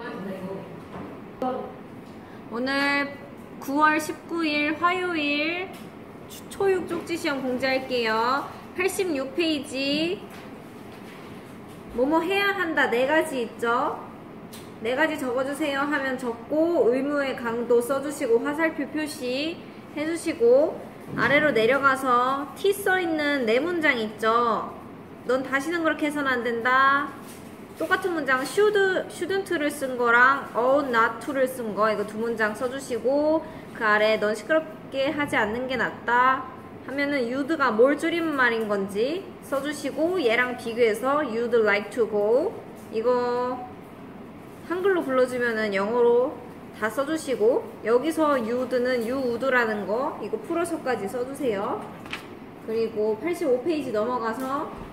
오늘 9월 19일 화요일 초육 쪽지 시험 공지할게요. 86페이지 뭐뭐 해야 한다 4가지 있죠? 4가지 적어주세요 하면 적고 의무의 강도 써주시고 화살표 표시 해주시고 아래로 내려가서 T 써있는 4문장 있죠? 넌 다시는 그렇게 해서는 안 된다. 똑같은 문장 shouldn't를 쓴 거랑 ought not to를 쓴 거 이거 2문장 써주시고 그 아래 넌 시끄럽게 하지 않는 게 낫다 하면은 you'd가 뭘 줄이는 말인 건지 써주시고 얘랑 비교해서 you'd like to go 이거 한글로 불러주면은 영어로 다 써주시고 여기서 you'd는 you would라는 거 이거 풀어서까지 써주세요. 그리고 85페이지 넘어가서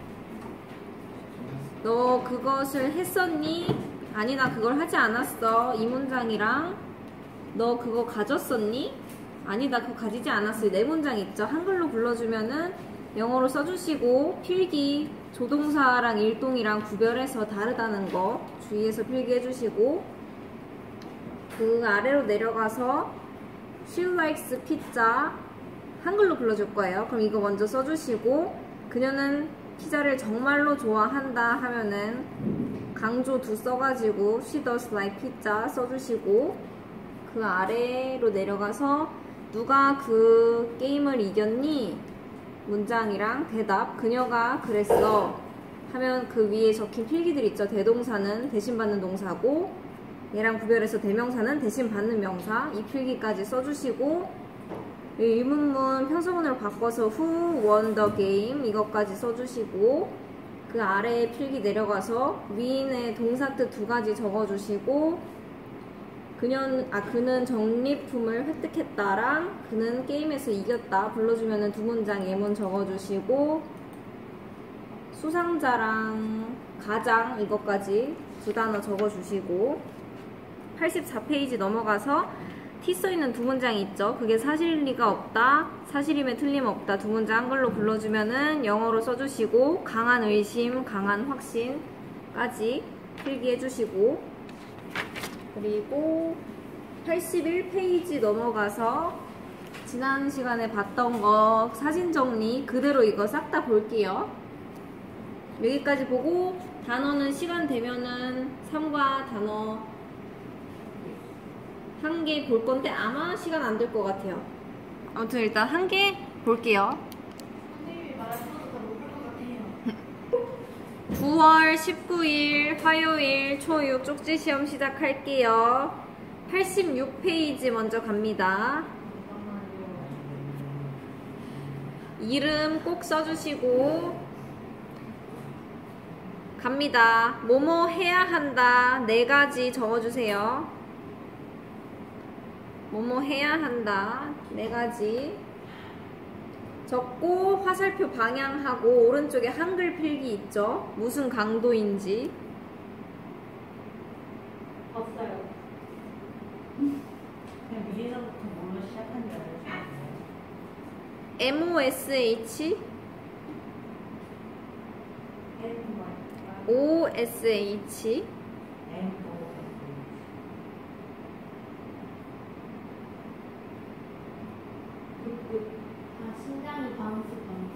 너 그것을 했었니? 아니 나 그걸 하지 않았어. 이 문장이랑 너 그거 가졌었니? 아니 나 그거 가지지 않았어. 4문장 있죠? 한글로 불러주면은 영어로 써주시고 필기 조동사랑 일동이랑 구별해서 다르다는 거 주의해서 필기해주시고 그 아래로 내려가서 She likes pizza 한글로 불러줄 거예요. 그럼 이거 먼저 써주시고 그녀는 피자를 정말로 좋아한다 하면은 강조 2 써가지고 She does like pizza 써주시고 그 아래로 내려가서 누가 그 게임을 이겼니? 문장이랑 대답 그녀가 그랬어 하면 그 위에 적힌 필기들 있죠. 대동사는 대신 받는 동사고 얘랑 구별해서 대명사는 대신 받는 명사 이 필기까지 써주시고 의문문 평서문으로 바꿔서 Who won the game 이것까지 써주시고 그 아래에 필기 내려가서 위인의 동사 뜻 2가지 적어주시고 그는 적립품을 획득했다랑 그는 게임에서 이겼다 불러주면은 2문장 예문 적어주시고 수상자랑 가장 이것까지 2단어 적어주시고 84페이지 넘어가서 T 써있는 2문장이 있죠. 그게 사실일 리가 없다, 사실임에 틀림없다 2문장 한글로 불러주면은 영어로 써주시고 강한 의심, 강한 확신까지 필기해주시고 그리고 81페이지 넘어가서 지난 시간에 봤던 거 사진 정리 그대로 이거 싹 다 볼게요. 여기까지 보고 단어는 시간 되면은 3과 단어 1개 볼 건데 아마 시간 안 될 것 같아요. 아무튼 일단 1개 볼게요. 선생님이 말하셔도 다 못할 것 같아요. 9월 19일 화요일 초6 쪽지 시험 시작할게요. 86페이지 먼저 갑니다. 이름 꼭 써주시고 갑니다. 뭐뭐 해야 한다 4가지 적어주세요. 뭐뭐 해야 한다 4가지 적고 화살표 방향하고 오른쪽에 한글 필기 있죠? 무슨 강도인지 봤어요. 그냥 위에서부터 뭘로 시작한지 알려주세요. MOSH OSH 심장이 바운스.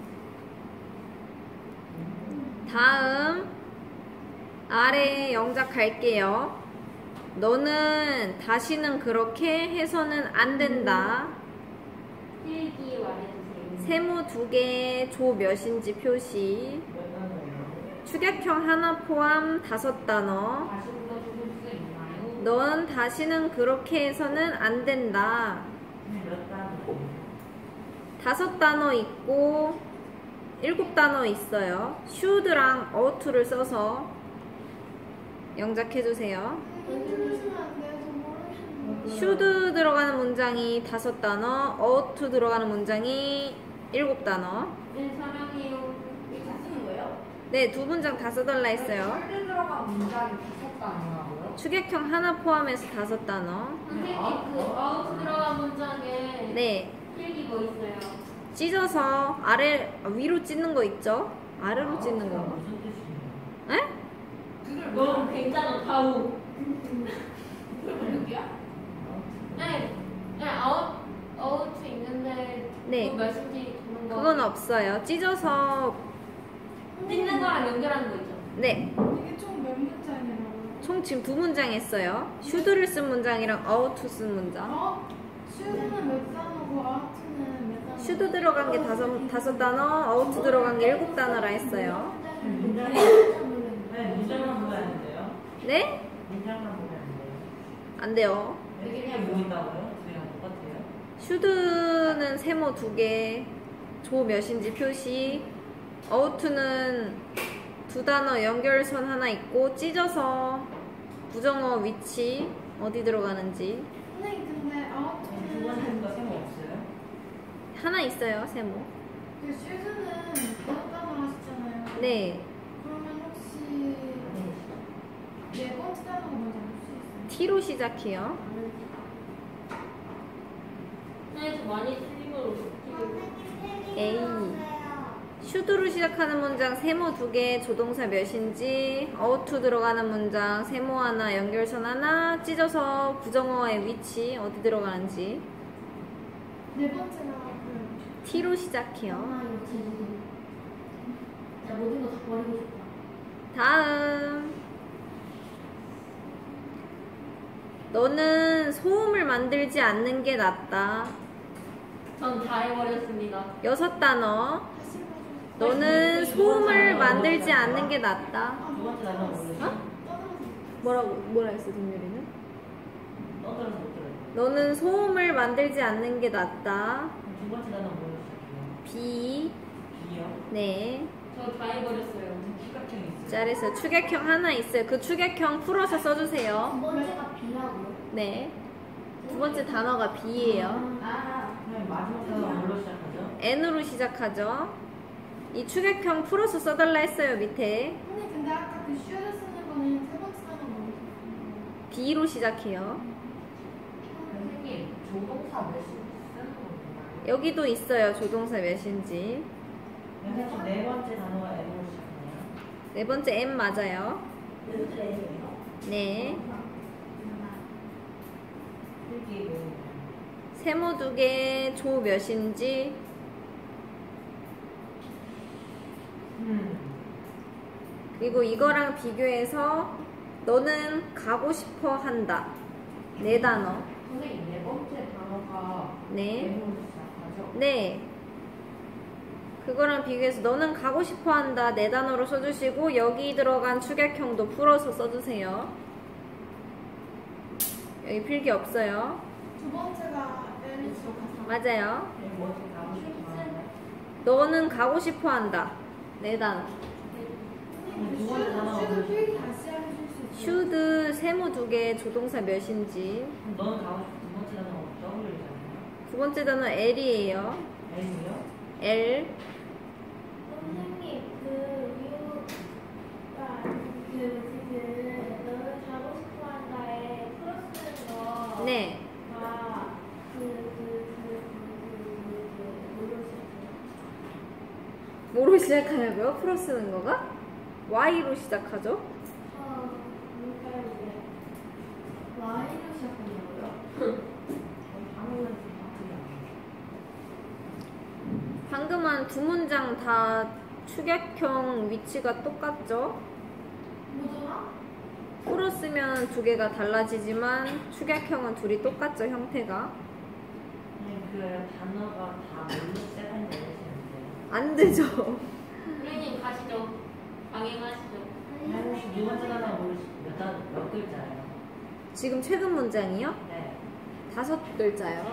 다음 아래 영작 갈게요. 너는 다시는 그렇게 해서는 안 된다. 필기 말해주세요. 세모 2개 조 몇인지 표시 축약형 하나 포함 5단어 다시 불러주실 수 있나요? 넌 다시는 그렇게 해서는 안 된다. 몇 단어? 5단어 있고 7단어 있어요. should랑 ouught를 써서 영작해주세요. should 들어가는 문장이 5단어, ought 들어가는 문장이 7단어. 네, 사랑해요. 이거 다 쓰는 거예요? 네, 2문장 다 써달라 했어요. 절대 들어간 문장이 5단어라고요? 축약형 하나 포함해서 5단어. 선생님 그 아웃 들어간 문장에 네, 필기 뭐 있어요? 찢어서 위로 찢는 거 있죠? 아래로 찢는 거. 무슨 뜻이에요? 에? 너무 굉장한 가우. 없어요. 찢어서 찢는 거랑 연결하는 거 있죠. 네. 이게 총 몇 문장이라고요? 총 지금 2문장 했어요. 슈드를 쓴 문장이랑 어우투 쓴 문장. 슈드는 몇 단어고 아우트는 몇 단어? 슈드 들어간 게 다섯 단어, 어우투 들어간 게 7단어라 했어요. 문장만 보면 안 돼요? 네? 문장만 보면 안 돼요? 안 돼요. 그냥 보인다고요? 둘이랑 똑같아요? 슈드는 세모 2개, 조 몇인지 표시. 어우투는 2단어 연결선 하나 있고 찢어서 부정어 위치 어디 들어가는지 선생님 근데 두 번째 아우트는 거 세모 없어요? 하나 있어요. 세모. 그 슈드는 다섯 단어 하셨잖아요. 네. 그러면 혹시 네 번째 단어가 뭔지 알 수 있어요? T로 시작해요. 네, 저 많이 틀린 걸로 A. 슈드로 시작하는 문장 세모 2개, 조동사 몇인지, 어투 들어가는 문장 세모 하나, 연결선 하나, 찢어서 부정어의 위치 어디 들어가는지. 네 번째가 그 T로 시작해요. 나 모든 거 다 버리고 싶다. 다음. 너는 소음을 만들지 않는 게 낫다. 전 다 해버렸습니다. 6단어. 다시 봐주세요. 너는 소음을 만들지 않는 게 낫다. 두 번째 단어 모르겠어요? 뭐라 했어, 동률이는? 떠들어서 못 들어요. 너는 소음을 만들지 않는 게 낫다. 두 번째 단어 뭐로 시작해요? B. B요? 네. 저 다 해버렸어요. 삼각형이 있어요? 잘했어요. 추격형 하나 있어요. 그 추격형 풀어서 써주세요. 두 번째가 B라고요? 네. 두 번째 단어가 B예요. 그럼 마지막 단어 뭘로 시작하죠? N으로 시작하죠. 이 추격형 풀어서 써달라 했어요, 밑에. 선생님 근데 아까 그 슈드 쓰는 거는 세 번째 단어 뭐였어요? B로 시작해요. 선생님, 조동사 몇시 쓰는 건가요? 여기도 있어요, 조동사 몇인지. 선생님, 네 번째 단어가 M으로 시작하나요? 네 번째 M 맞아요. 네. 필기 뭐 세모 2개, 조 몇인지. 그리고 이거랑 비교해서 너는 가고 싶어 한다. 4단어. 선생님, 네 번째 단어가 네. M으로 시작하죠? 네. 그거랑 비교해서 너는 가고 싶어 한다. 4단어로 써주시고 여기 들어간 추격형도 풀어서 써주세요. 여기 필기 없어요. 두 번째가 L 맞아요. 네, 뭐지? 가고 싶어 하나요? 너는 가고 싶어 한다. 4단어. 선생님 두 번째 단어가 슈드 뭐였어요? 필기 다시 해주실 수 있어요? 슈드 세모 2개, 조동사 몇인지. 그럼 너는 가고 싶어 두 번째 단어가 W잖아요? 두 번째 단어 L이에요. M이요? L. 선생님, 너를 가고 싶어 한다에 플러스 거. 네. 다, 뭐로 시작하냐고요? 풀어 쓰는 거가? Y로 시작하죠. 뭘까요, 이게? Y로 시작한다고요? 방금은 좀 바꾸지 않아요. 방금 한 2문장 다 추격형 위치가 똑같죠? 뭐더라? 풀어 쓰면 2개가 달라지지만 추격형은 둘이 똑같죠, 형태가. 그 단어가 다 뭘로 시작하는지 알려주시면 안 되죠. 선생님 가시죠. 강행하시죠. 돼요? 혹시 두 번째 단어가 몇 글자예요? 지금 최근 문장이요? 네. 5글자요.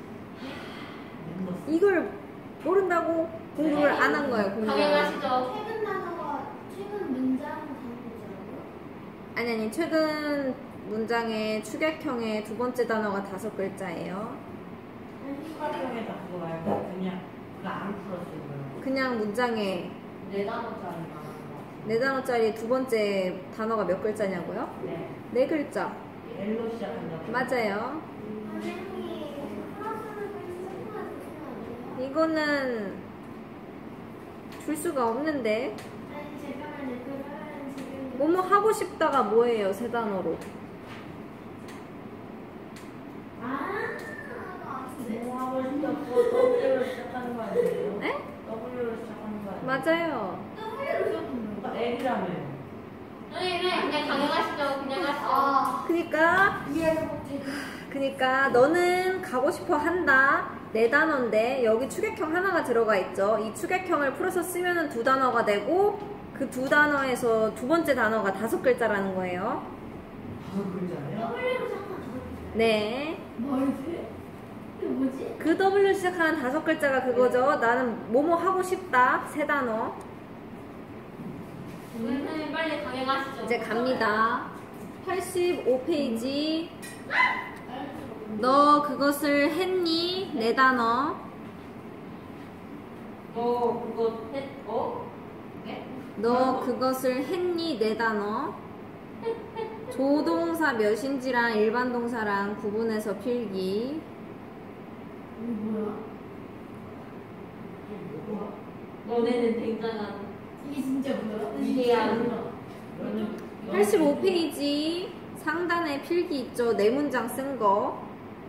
멤버 이걸 모른다고 공부를 안 한 거예요, 공부를. 강행하시죠. 최근 단어가, 최근 문장 단어잖아요? 아니, 최근 문장의 추격형의 두 번째 단어가 5글자예요. 삼각형에다 그거 말고 그냥 그거 안 풀어주고요. 그냥 문장에 네 단어짜리 말하는 거. 4단어짜리 두 번째 단어가 몇 글자냐고요? 네. 4글자. L로 시작한다고. 맞아요. 선생님, 플러스는 글쓰기만 주시면 안 돼요? 이거는 줄 수가 없는데. 아니, 잠깐만요. 그러면 지금. 뭐뭐 하고 싶다가 뭐예요, 3단어로? 아, 뭐 하고 싶다고 W로 시작하는 거 아니에요? 네? W로 맞아요. 애기라며요. 네, 그냥 강행하시죠. 그냥 하시죠. 그니까 이해를 못해. 그니까 너는 가고 싶어 한다. 네 단어인데 여기 추격형 하나가 들어가 있죠. 이 추격형을 풀어서 쓰면은 두 단어가 되고 그 두 단어에서 두 번째 단어가 5글자라는 거예요. 5글자예요? W로 잠깐 네. 뭐지? 이게 뭐지? 그 W 시작하는 5글자가 그거죠. 나는 뭐뭐 하고 싶다. 3단어. 선생님 빨리 강행하시죠. 이제 갑니다. 85페이지. 너 그것을 했니? 4단어. 그거 했, 네? 너 그것을 했니? 4단어. 조동사 몇인지랑 일반 동사랑 구분해서 필기. 이게 뭐야? 너네는 굉장한 이게 진짜 뭐야? 위대한 85페이지 상단에 필기 있죠? 4문장 쓴 거.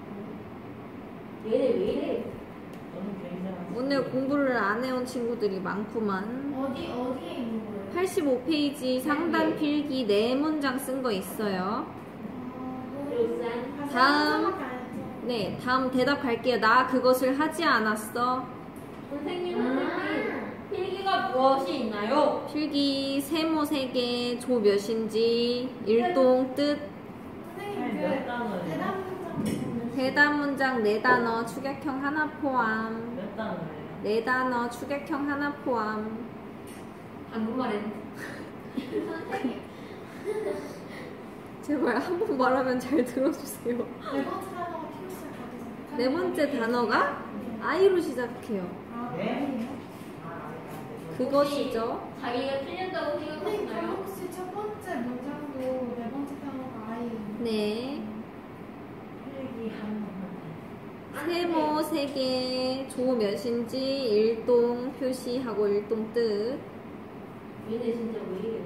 왜 이래? 저는 굉장한. 오늘 공부를 안 해온 친구들이 많구만. 어디에 있는 거예요? 85페이지 상단 필기 4문장 쓴 거 있어요. 요산 다음. 네, 다음 대답 갈게요. 나 그것을 하지 않았어. 선생님 필기가 무엇이 있나요? 필기 세모 3개, 조 몇인지, 일동, 뜻, 선생님 몇 그 단어예요? 대답 문장 4단어, 추격형 하나 포함. 몇 단어예요? 4단어, 추격형 하나 포함. 한국말은 제발 한 번 말하면 잘 들어주세요. 네 번째 단어가 T로 시작하겠습니다. 네 번째 단어가 I로 시작해요. 아, 네? 아니에요? 그것이죠. 자기가 틀렸다고 선생님 그럼 생각하시나요? 혹시 첫 번째 문장도 네 번째 단어가 아이예요? 네. 필기 한 세모 3개, 조 몇인지, 일동 표시하고 일동 뜻. 얘네 진짜 왜 이래?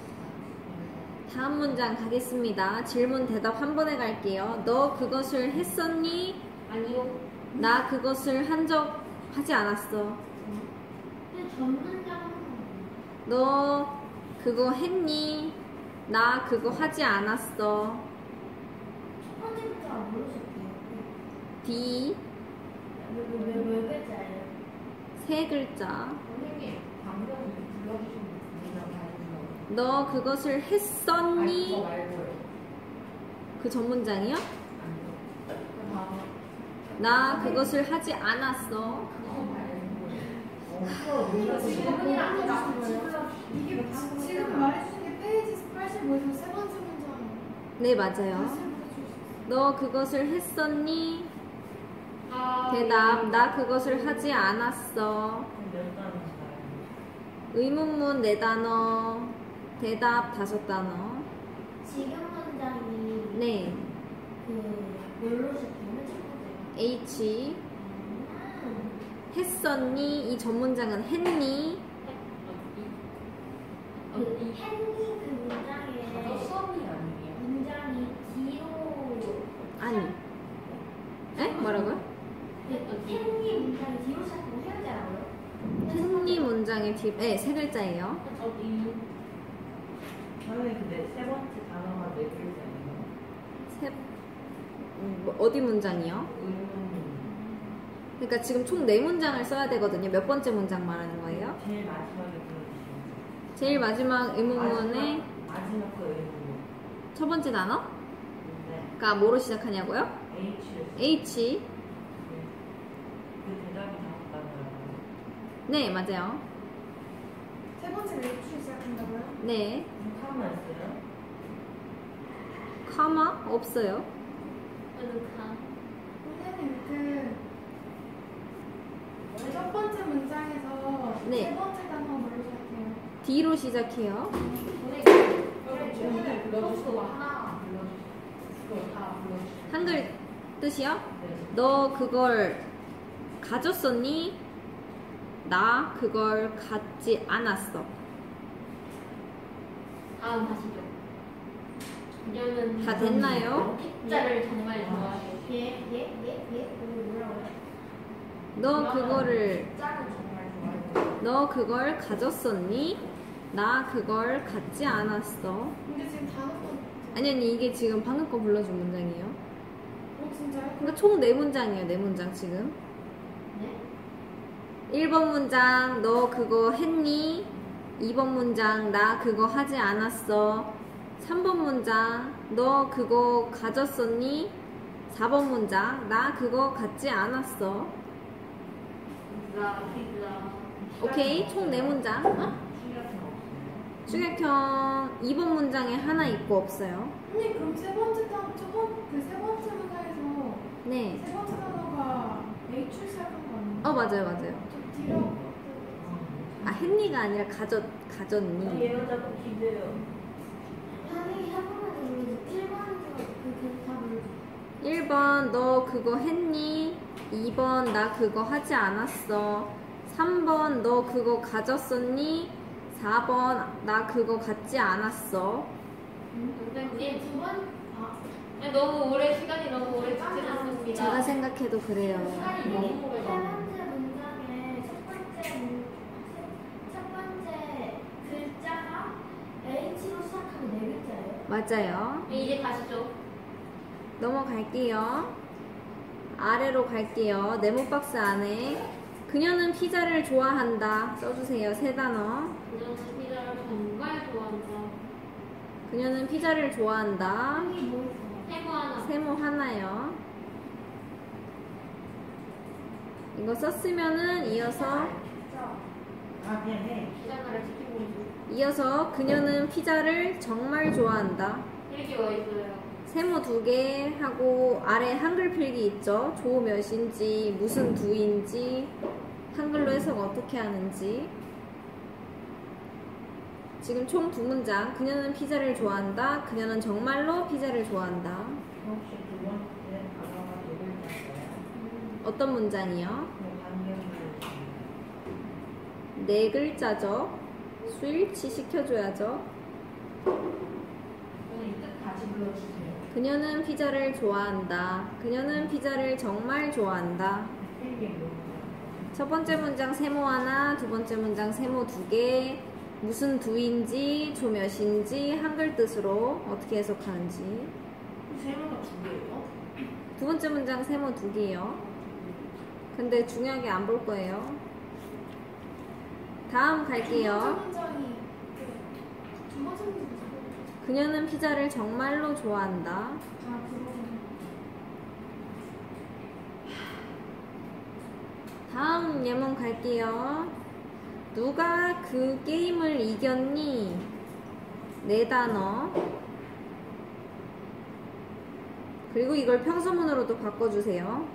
다음 문장 가겠습니다. 질문 대답 한 번에 갈게요. 너 그것을 했었니? 아니요. 나 그것을 한 적 하지 않았어. 근데 전문장 너 그거 했니? 나 그거 하지 않았어. 첫 번째부터 모르셨대요. D 몇 글자예요? 3글자. 선생님, 방금 불러주신 분이랑 다른 거. 너 그것을 했었니? 그거 말고요. 그 전 문장이요? 아니요. 그 다음. 나 그것을 하지 않았어. 그거 말고요. 지금 질문이랑 말해주신 거예요? 이게 지금 말해주신 게 페이지 85에서 세 번째 문장. 네, 맞아요. 다시 해주세요. 너 그것을 했었니? 아, 대답. 나 그것을 하지 않았어. 몇 단어인가요? 의문문 4단어. 대답 5단어. 지금 문장이 네. 그 뭘로 시작해요? 첫 번째가? H. 했었니? 이 전 문장은 했니? 그 했니 그 문장에 수업이 아니에요. 문장이 뒤로 아니. 에? 뭐라고요? 했니 문장이 뒤로 시작하고 헤어지라고요? 했니 문장의 뒤, 네, 3글자예요. 선생님, 근데 세 번째 단어가 4글자예요. 어디 문장이요? 의문문. 그러니까 지금 총 4문장을 써야 되거든요. 몇 번째 문장 말하는 거예요? 제일 마지막에 들어주시면. 제일 마지막 의문문의 마지막 거 의문문. 첫 번째 단어? 네. 그러니까 뭐로 시작하냐고요? H를. H. 그 대답이 5단어라고요. 네, 맞아요. 세 번째 H로 시작한다고요? 네. 카마 있어요? 카마? 없어요. 선생님 첫 번째 문장에서 네. 세 번째 단어 뭘로 시작해요? D로 시작해요. 오늘 불러주시고 하나 불러주시고 그거 다 불러주시고. 한글 뜻이요? 네. 너 그걸 가졌었니? 나 그걸 갖지 않았어. 다음 하시죠. 왜냐면 다 됐나요? 숫자를 정말 좋아해요. 뭐라고요? 너 그거를 짝은 정말 좋아요. 너 그걸 가졌었니? 나 그걸 갖지 않았어. 근데 지금 단어가 아니 이게 지금 방금 거 불러준 문장이에요. 진짜요? 그러니까 총 4문장이에요. 4문장 지금. 네? 1번 문장 너 그거 했니? 2번 문장 나 그거 하지 않았어. 3번 문장 너 그거 가졌었니? 4번 문장 나 그거 갖지 않았어. 라, 피자. 오케이 총 4문장. 어? 축약형 2번 문장에 하나 있고 없어요. 언니 그럼 세 번째 단어 그세 번째 문장에서 네. 세 번째 단어가 H로 시작한 거 아니에요? 맞아요. 좀 뒤로 아 했니가 아니라 가졌니. 얘가 자꾸 기대요. 아니 한 번만 더 불러줘. 1번에서 그다 불러줘. 1번 너 그거 했니? 2번 나 그거 하지 않았어. 3번 너 그거 가졌었니? 4번 나 그거 갖지 않았어. 선생님. 두 번? 아, 아니, 너무 오래 시간이 너무 오래 찍지 않습니다. 제가 생각해도 그래요. 시간이 너무 세 오래 번째 문장에 첫 번째 글자가 H로 시작하는 네 글자예요. 맞아요. 이제 가시죠. 넘어갈게요. 아래로 갈게요. 네모박스 안에 그녀는 피자를 좋아한다. 써주세요. 3단어. 그녀는 피자를 정말 좋아한다. 그녀는 피자를 좋아한다. 이게 뭐 있어요? 세모 하나. 세모 하나요. 이거 썼으면은 이어서 아 미안해. 피자가를 지키고 있는. 이어서 그녀는 피자를 정말 좋아한다. 이렇게 와 있어요. 세모 2개 하고 아래 한글 필기 있죠. 조 몇인지 무슨 두인지 한글로 해석 어떻게 하는지. 지금 총 2문장. 그녀는 피자를 좋아한다. 그녀는 정말로 피자를 좋아한다. 혹시 두 번째 단어가 누굴 짰어요? 어떤 문장이요? 그 반경을 4글자죠. 수일치 시켜줘야죠. 선생님 끝까지 불러주세요. 그녀는 피자를 좋아한다. 그녀는 피자를 정말 좋아한다. 필기 뭐예요? 첫 번째 문장 세모 하나, 두 번째 문장 세모 2개, 무슨 두인지, 조 몇인지, 한글 뜻으로 어떻게 해석하는지. 세모가 두 개예요? 두 번째 문장 세모 2개요. 근데 중요하게 안 볼 거예요. 다음 갈게요. 두 번째 문장이 그녀는 피자를 정말로 좋아한다. 아 그거 다음 예문 갈게요. 누가 그 게임을 이겼니? 4단어. 그리고 이걸 평서문으로도 바꿔주세요.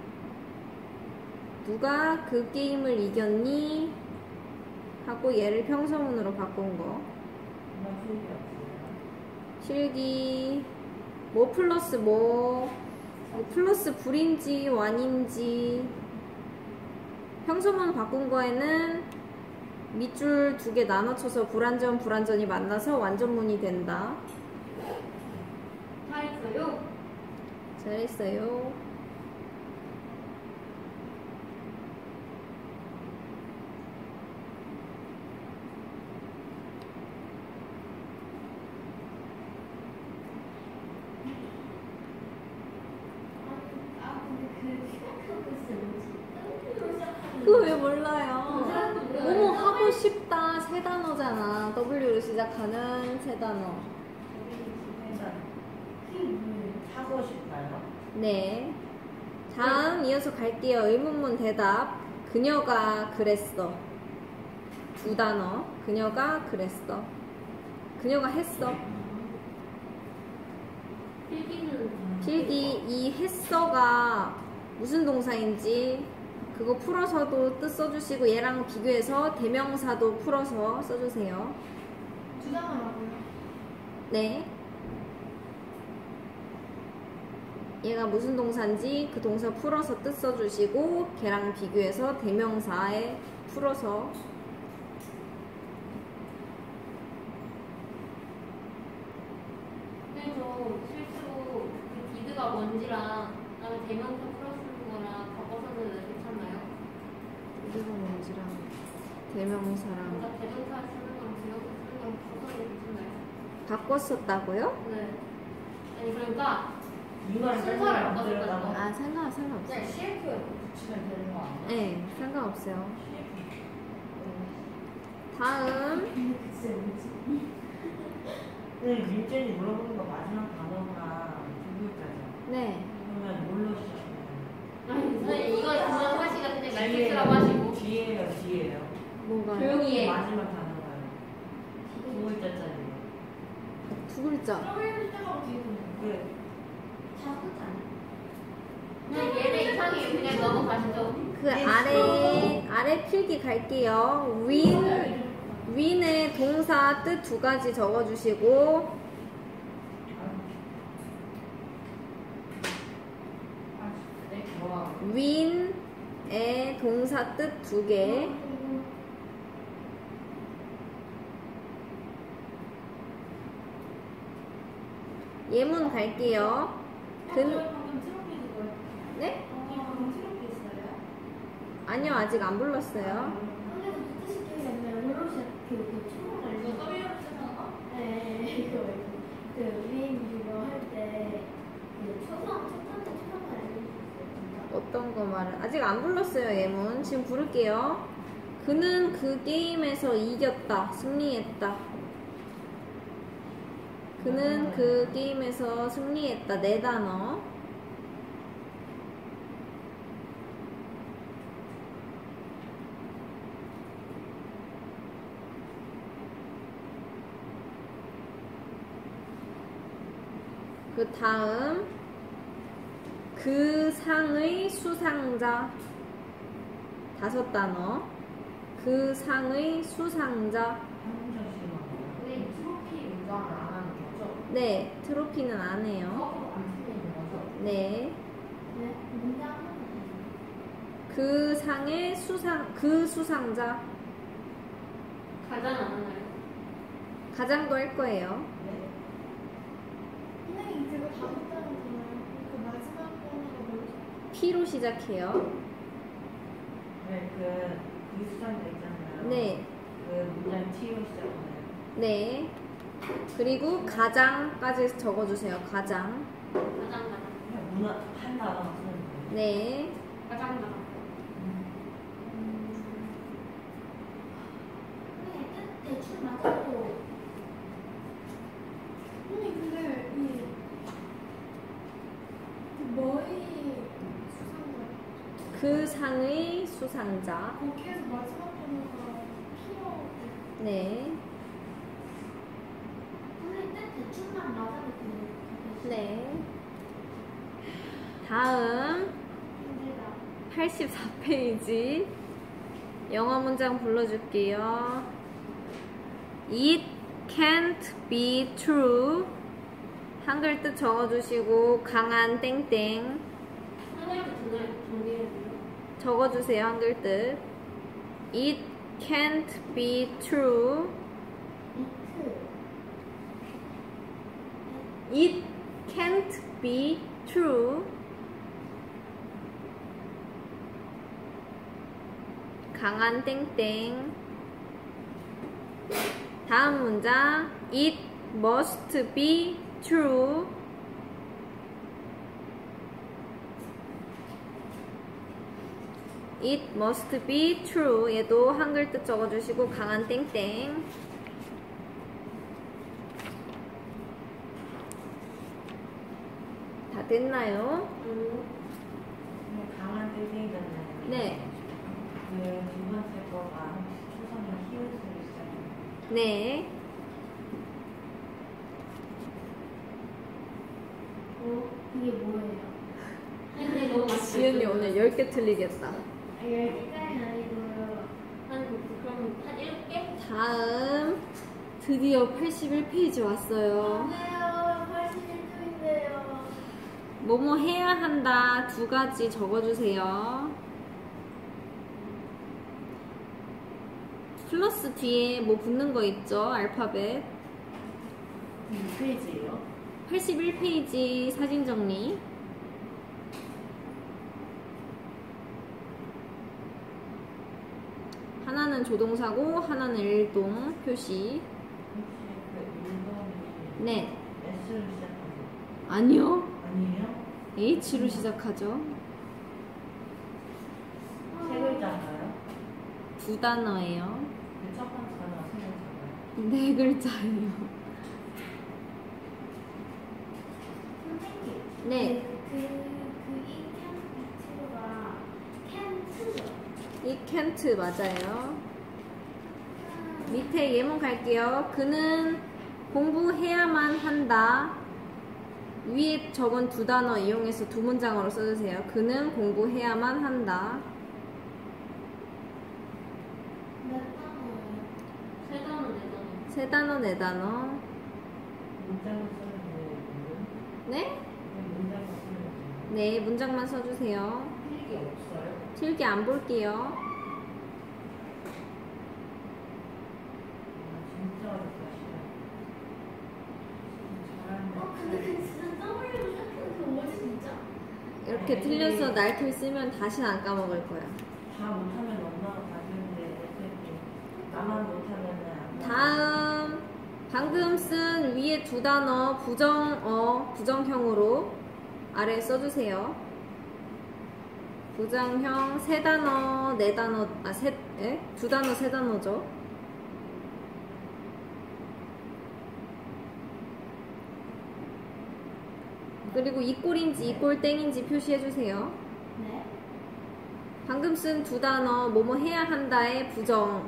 누가 그 게임을 이겼니? 하고 얘를 평서문으로 바꾼 거. 이건 필기 없어요. 실기 뭐 플러스 뭐 플러스 불인지 완인지. 평소문 바꾼 거에는 밑줄 2개 나눠쳐서 불완전 불완전이 만나서 완전문이 된다. 다 했어요. 잘했어요. 근데 그 시작하고 있어요. W로 시작하는 그거 왜 몰라요? 뭐뭐 하고 싶다 3단어잖아. W로 시작하는 3단어. 일단 그게 뭐예요? 하고 싶어요. 네. 다음 이어서 갈게요. 의문문 대답. 그녀가 그랬어. 2단어. 그녀가 그랬어. 그녀가 했어. 필기는 필기 이 했어가 무슨 동사인지 그거 풀어서도 뜻 써주시고 얘랑 비교해서 대명사도 풀어서 써주세요. 두 단어라고요? 네. 얘가 무슨 동사인지 그 동사 풀어서 뜻 써주시고 걔랑 비교해서 대명사에 풀어서. 그래서 실수로 그 디드가 뭔지랑 그다음에 대명사 풀어 쓰는 거랑 바꿔 쓰는 거 괜찮나요? 이거 뭔지랑 대명사랑 뭔가 대명사 쓰는 건 비동사 쓰는 건 구성이 비슷나요? 바꿨었다고요? 네. 아니 그러니까 이거랑 순서를 안 바꿔줬다는 들어가고. 거야. 아 상관없어요. 그냥 CF 붙이면 되는 거 아니야? 네, 상관없어요. 다음 글쎄 뭐지? 근데 민준이 물어보는 거 마지막 단어가 두 글자잖아. 네. 그러면 뭘로 시작해요? 아니 선생님 이거 그냥 하시가 그냥 말실수라고 하시고 뒤에요. 뭐가요? 조용히 해. 마지막 단어가요. 두 글자짜리. 두 글자. 그러면 시작하고 뒤에 보는 그 자구잖아. 그냥 얘네 이상이에요. 그냥 넘어가시죠. 그 아래 필기 갈게요. 윈의 동사 뜻 두 가지 적어주시고 윈의 동사 뜻 두 개. 예문 갈게요. 방금 트로피 그거요? 네? 방금 트로피 있어요? 아니요, 아직 안 불렀어요. 한개도 뜻이 기억이 안 나요. 오롯이 그 초록 알죠? 이거 W 쓰는 거? 네, 이거 그 위인 그거 할때그 첫 번째 초록을 알려주셨어요. 어떤 거 말은 아직 안 불렀어요. 예문 지금 부를게요. 그는 그 게임에서 이겼다, 승리했다. 그는 그 게임에서 승리했다. 네 단어. 그 다음 그 상의 수상자. 다섯 단어. 그 상의 수상자. 근데 트로피 문장을 안 하는 거죠? 네, 트로피는 안 해요. 커버 안 틀리는 거죠? 네. 네, 문장 그 상의 그 수상자. 가장 안 하나요? 가장도 할 거예요. 네. 선생님 그거 다 했다는 거잖아요. 그 마지막 번호가 뭐죠? P로 시작해요. 네, 그 수상자 있잖아요. 네. 그 문장 T로 시작하나요? 네. 그리고 가장까지 적어주세요. 가장. 가장 그냥 문화 한 단어 쓰는 거예요. 네. 가장 근데 대충 맞아도 선생님 근데 그 뭐의 수상자 그 상의 수상자. 거기에서 마지막 번호가 필요 네. 선생님 뜻 대충만 맞아도 그 네. 다음 힘들다. 84페이지. 영어 문장 불러줄게요. It can't be true. 한글 뜻 적어주시고 강한 땡땡 선생님도 정리해주세요. 적어주세요. 한글 뜻. It can't be true. It can't be true. 강한 땡땡. 다음 문장. It must be true. It must be true. 얘도 한글 뜻 적어주시고 강한 땡땡. 다 됐나요? 그냥 강한 땡땡이잖아요. 네. 그 두 번째 거가 초성이랑 히읗으로 시작해요. 네. 그게 뭐예요? 선생님 너무 많이 지은이 오늘 10개 틀리겠다. 10개까지는 아니고요. 그럼 한 7개? 다음 드디어 81페이지 왔어요. 안돼요. 81초인데요. 뭐뭐 해야 한다 두 가지 적어주세요. 플러스 뒤에 뭐 붙는 거 있죠? 알파벳. 6페이지예요? 81페이지 사진 정리. 하나는 하나는 조동사고 하나는 일동 표시. 혹시 그 일본이 네. S로 시작하죠? 아니요. 아니에요? H로 시작하죠. 세 글자인가요? 두 단어예요. 그 첫 번째 단어가 세 글자인가요? 네 글자예요. 선생님. 네. 이 캔 비트가 캔트죠? 이 can't 맞아요. 밑에 예문 갈게요. 그는 공부해야만 한다. 위에 적은 두 단어 이용해서 두 문장으로 써주세요. 그는 공부해야만 한다. 몇 단어예요? 세 단어, 네 단어. 세 단어, 네 단어. 문장을 쓰는데 네? 문장을 쓰는데 네, 문장만 써주세요. 필기 없어요? 필기 안 볼게요. 진짜 어렵다 근데 그 진짜 W로 시작하는 그 뭐지 진짜? 이렇게 틀려서 날틀 쓰면 다시는 안 까먹을 거야. 다 못하면 엄마가 봐주는데 어떻게 나만 못하면 안 봐. 다음 방금 쓴 위에 두 단어 부정형으로 아래에 써주세요. 부정형 세 단어 네 단어 두 단어 세 단어죠. 그리고 이 꼴인지 이 꼴 땡인지 표시해주세요. 네. 방금 쓴 두 단어 뭐뭐 해야 한다의 부정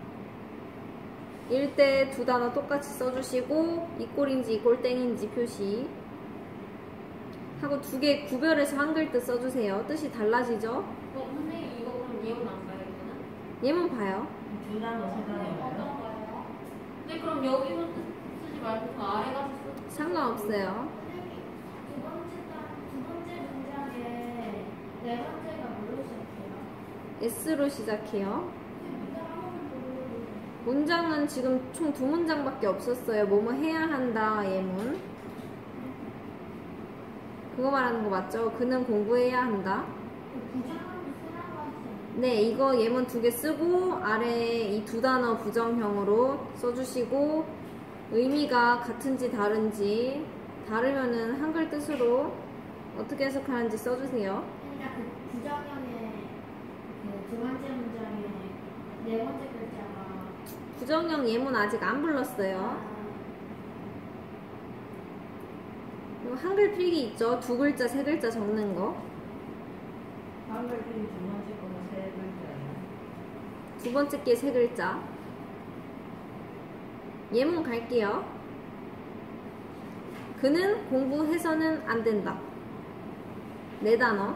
일 때 두 단어 똑같이 써주시고 이 꼴인지 이 꼴 땡인지 표시 하고 두 개 구별해서 한글 뜻 써주세요. 뜻이 달라지죠? 선생님 이거 그럼 예문 안 봐요, 이거는? 예문 봐요. 두 단어 세 단어예요? 어떤 거예요? 근데 그럼 여기서 쓰지 말고 저 아래 가서 쓰. 상관없어요. 선생님, 두 번째 문장에 네 번째가 뭘로 시작해요? S로 시작해요. 문장 한 번만 더 보여주세요. 문장은 지금 총 두 문장밖에 없었어요. 뭐뭐 해야 한다 예문. 그거 말하는 거 맞죠? 그는 공부해야 한다. 부정하고 쓰라고 하시잖아요. 네, 이거 예문 두 개 쓰고 아래에 이 두 단어 부정형으로 써주시고 의미가 같은지 다른지 다르면은 한글 뜻으로 어떻게 해석하는지 써주세요. 그러니까 그 부정형의 그 두 번째 문장에 네 번째 글자가 부정형 예문 아직 안 불렀어요. 그리고 한글 필기 있죠? 두 글자, 세 글자 적는 거. 한글 필기 두 번째 거는 세 글자예요? 두 번째 게 세 글자. 예문 갈게요. 그는 공부해서는 안 된다. 네 단어.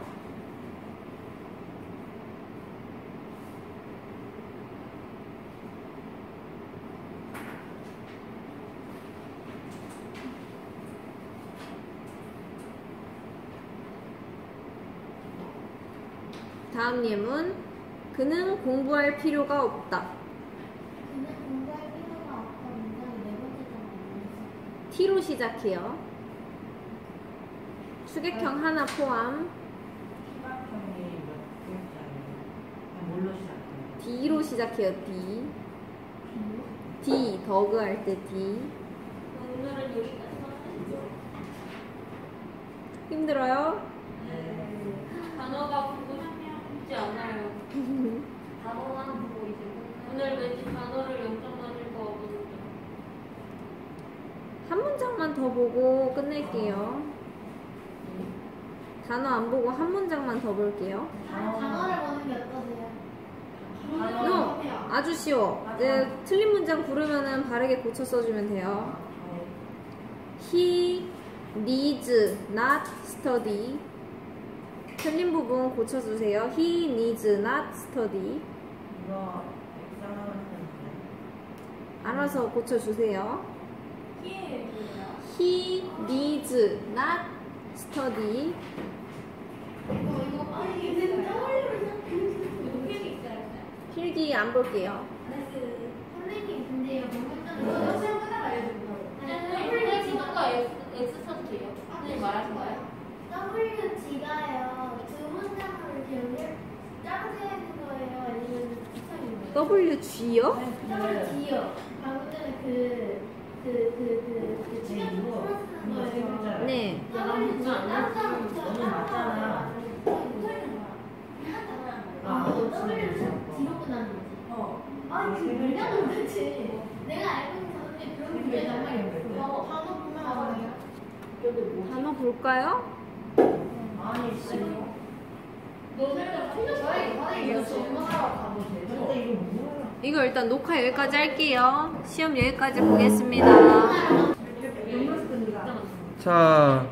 다음 예문. 그는 공부할 필요가 없다. 그는 공부할 필요가 없다. 문장이 네 번째잖아요. T로 시작해요. 추격형 하나 포함. 수학형이 몇 글자예요? 아, 뭘로 시작해요? D로 시작해요. D. D. 더그 할 때 D. 오늘은 여기까지만 하시죠. 힘들어요? 단어가 보고 싶지 않아요. 단어만 보고 이제 오늘 왠지 단어를 0점 맞을 것 같거든요. 한 문장만 더 보고 끝낼게요. 단어 안 보고 한 문장만 더 볼게요. 단어를 보는 게 어떠세요? No, 아주 쉬워. 네, 틀린 문장 부르면은 바르게 고쳐 써주면 돼요. He needs not study. 틀린 부분 고쳐주세요. He needs not study. 이거 액상하는 건데 알아서 고쳐주세요. 키에 He needs not study. 이거 이게 진짜 W로 시작하는 필기 있어요. 필기 안 볼게요. 선생님 근데요 문장은 저도 시험 끝나고 알려드릴게요. 선생님 친구가 X 쳐도 돼요. 선생님 말하신 거예요? WG가요 두 문장을 이렇게 짜세는 거예요? 아니면 WG요? D요. 방금 전에 네. 너는 맞잖아. D로 끝나는 거지. 뭐냐고 도대체. 내가 알고 있는 단어들이 그런 문제 정말 없어. 단어 보면 알아요. 단어 볼까요? 아니 씨. 너 살짝 근데 이거 뭐야? 이거 일단 녹화 여기까지 할게요. 시험 여기까지 보겠습니다. 자,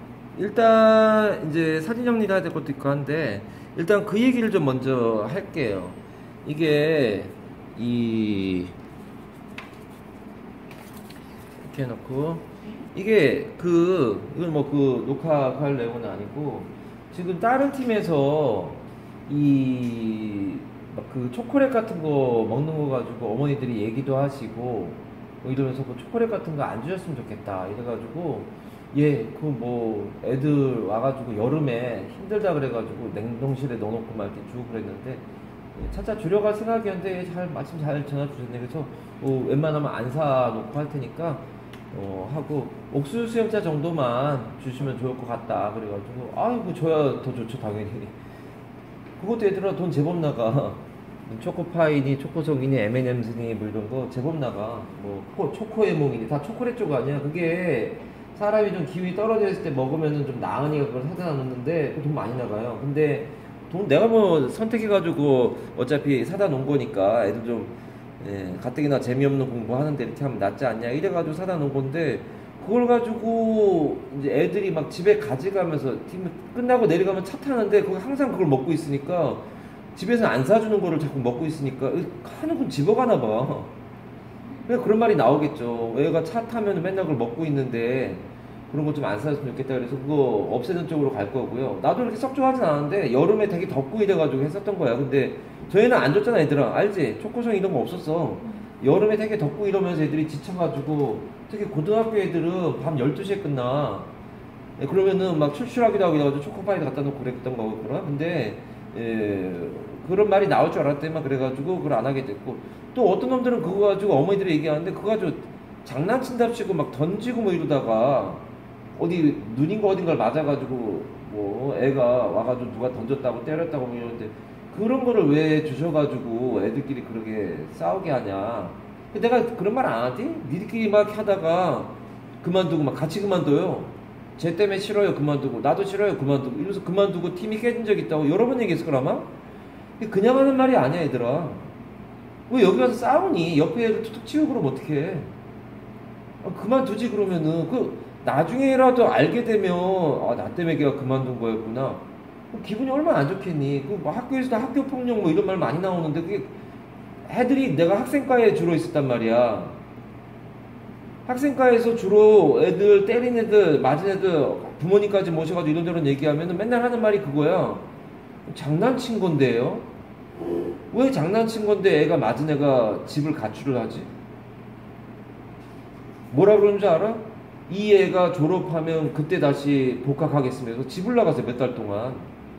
일단 이제 사진 정리를 해야 될 것도 있고 한데 일단 그 얘기를 좀 먼저 할게요. 이게 이렇게 해놓고 이게 이건 뭐 그 녹화할 내용은 아니고 지금 다른 팀에서 그 초콜릿 같은 거 먹는 거 가지고 어머니들이 얘기도 하시고 뭐 이러면서 그 초콜릿 같은 거 안 주셨으면 좋겠다 이래가지고 그 뭐 애들 와가지고 여름에 힘들다 그래가지고 냉동실에 넣어놓고 막 이렇게 주고 그랬는데 차차 줄여갈 생각이었는데 마침 잘 전화 주셨네. 그래서 웬만하면 안 사놓고 할 테니까 하고 옥수수 수염차 정도만 주시면 좋을 것 같다 그래가지고 아이고 줘야 더 좋죠 당연히. 그것도 얘들아 돈 제법 나가. 초코파이니 초코송이니 M&Ms니 뭐 이런 거 제법 나가. 뭐 초코에몽이니 다 초콜릿 쪽 아니야. 그게 사람이 좀 기운이 떨어져 있을 때 먹으면은 좀 나으니까 그걸 사다 놨는데 돈 많이 나가요. 근데 돈 내가 뭐 선택해가지고 어차피 사다 놓은 거니까 애들 좀 가뜩이나 재미없는 공부하는데 이렇게 하면 낫지 않냐 이래가지고 사다 놓은 건데 그걸 가지고 이제 애들이 막 집에 가져가면서 팀 끝나고 내려가면 차 타는데 그거 항상 그걸 먹고 있으니까 집에서 안 사주는 거를 자꾸 먹고 있으니까 하는 건 집어가나 봐. 그냥 그런 말이 나오겠죠. 애가 차 타면 맨날 그걸 먹고 있는데 그런 거 좀 안 사줬으면 좋겠다 그래서 그거 없애는 쪽으로 갈 거고요. 나도 이렇게 썩 좋아하진 않았는데 여름에 되게 덥고 이래가지고 했었던 거야. 근데 저희는 안 줬잖아 얘들아. 알지? 초코송 이런 거 없었어. 여름에 되게 덥고 이러면서 애들이 지쳐가지고 특히 고등학교 애들은 밤 12시에 끝나. 그러면은 막 출출하기도 하고 해가지고 초코파이 갖다 놓고 그랬던 거구나. 근데 그런 말이 나올 줄 알았더니만 그래가지고 그걸 안 하게 됐고 또 어떤 놈들은 그거 가지고 어머니들이 얘기하는데 그거 가지고 장난친답시고 막 던지고 뭐 이러다가 어디 눈인가 어딘가를 맞아가지고 뭐 애가 와가지고 누가 던졌다고 때렸다고 뭐 이러는데 그런 거를 왜 주셔가지고 애들끼리 그렇게 싸우게 하냐. 내가 그런 말 안 하지? 니들끼리 막 하다가 그만두고 막 같이 그만둬요. 쟤 때문에 싫어요 그만두고 나도 싫어요 그만두고 이러면서 그만두고 팀이 깨진 적 있다고 여러 번 얘기했을 거라마? 그냥 하는 말이 아니야 얘들아. 왜 여기 와서 싸우니? 옆에 애들 툭툭 치우고 그러면 어떡해. 그만두지 그러면은 나중에라도 알게 되면 나 때문에 걔가 그만둔 거였구나. 기분이 얼마나 안 좋겠니? 뭐 학교에서도 학교 폭력 뭐 이런 말 많이 나오는데 그게 애들이 내가 학생과에 주로 있었단 말이야. 학생과에서 주로 애들 때린 애들 맞은 애들 부모님까지 모셔가지고 이런저런 얘기하면 맨날 하는 말이 그거야. 장난친 건데요. 왜 장난친 건데 애가 맞은 애가 집을 가출을 하지? 뭐라 그러는 줄 알아? 이 애가 졸업하면 그때 다시 복학하겠으면서 집을 나가서 몇 달 동안.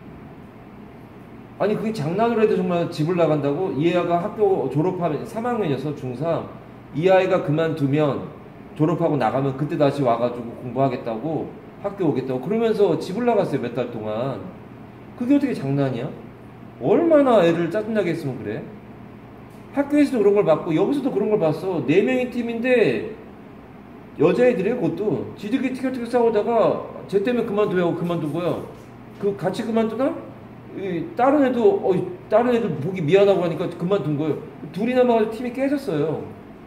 아니 그게 장난으로 해도 정말 집을 나간다고? 이 애가 학교 졸업하면 3학년이어서 중3 이 아이가 그만두면 졸업하고 나가면 그때 다시 와가지고 공부하겠다고 학교 오겠다고 그러면서 집을 나갔어요 몇 달 동안. 그게 어떻게 장난이야? 얼마나 애를 짜증나게 했으면 그래? 학교에서도 그런 걸 봤고 여기서도 그런 걸 봤어. 4명의 팀인데 여자애들이에요 그것도. 지들끼리 티격태격 싸우다가 쟤 때문에 그만둬요 그만두고요. 같이 그만두나? 다른 애들 보기 미안하고 하니까 그만둔 거예요. 둘이나 막 팀이 깨졌어요.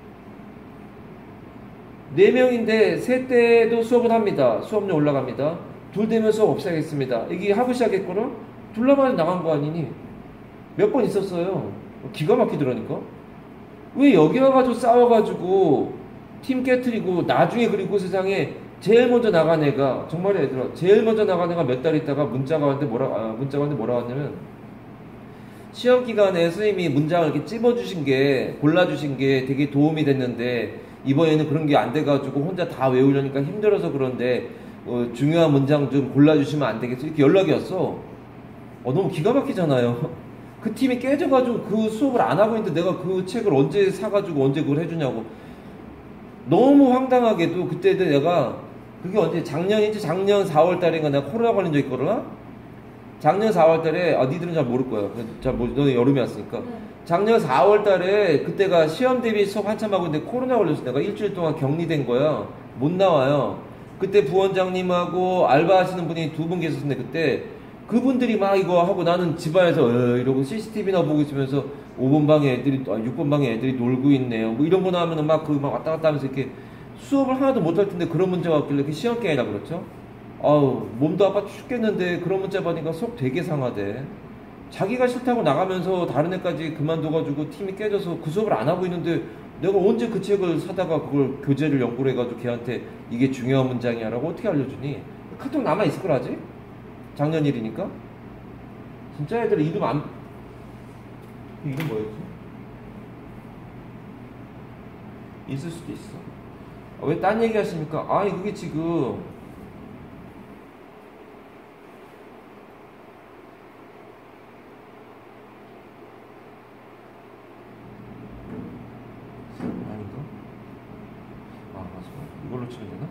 4명인데 셋 때도 수업은 합니다. 수업료 올라갑니다. 둘 되면 수업 없애겠습니다. 이게 하고 시작했거든? 둘러마저 나간 거 아니니? 몇 번 있었어요. 기가 막히더라니까. 왜 여기 와가지고 싸워가지고 팀 깨트리고 나중에 그리고 세상에 제일 먼저 나간 애가 정말이야 얘들아 제일 먼저 나간 애가 몇 달 있다가 문자가 왔는데 뭐라 왔냐면 시험 기간에 선생님이 문장을 이렇게 찝어주신 게 골라주신 게 되게 도움이 됐는데 이번에는 그런 게 안 돼가지고 혼자 다 외우려니까 힘들어서 그런데 중요한 문장 좀 골라주시면 안 되겠어 이렇게 연락이 왔어. 너무 기가 막히잖아요. 그 팀이 깨져가지고 그 수업을 안 하고 있는데 내가 그 책을 언제 사가지고 언제 그걸 해주냐고. 너무 황당하게도 그때 내가 그게 언제 작년 4월 달인가 내가 코로나 걸린 적 있거든. 작년 4월 달에 니들은 잘 모를 거야. 너는 여름에 왔으니까. 작년 4월 달에 그때가 시험 대비 수업 한참 하고 있는데 코로나 걸려서 내가 일주일 동안 격리된 거야. 못 나와요. 그때 부원장님하고 알바하시는 분이 2분 계셨는데 그때 그분들이 막 이거 하고 나는 집안에서 이러고 CCTV나 보고 있으면서 5번 방에 애들이 6번 방에 애들이 놀고 있네요. 뭐 이런 거 나오면은 막 왔다 갔다 하면서 이렇게 수업을 하나도 못 할 텐데 그런 문제가 왔길래 그 시험 깨이라 그렇죠. 아우 몸도 아파 죽겠는데 그런 문자 받으니까 속 되게 상하대. 자기가 싫다고 나가면서 다른 애까지 그만둬가지고 팀이 깨져서 그 수업을 안 하고 있는데 내가 언제 그 책을 사다가 그걸 교재를 연구를 해가지고 걔한테 이게 중요한 문장이야 라고 어떻게 알려주니? 카톡 남아있을 걸 아직? 작년 일이니까? 진짜 애들 이름 이름 뭐였지? 있을 수도 있어. 왜 딴 얘기 하십니까? 아니 그게 지금 아닌가? 맞아. 이걸로 치면 되나?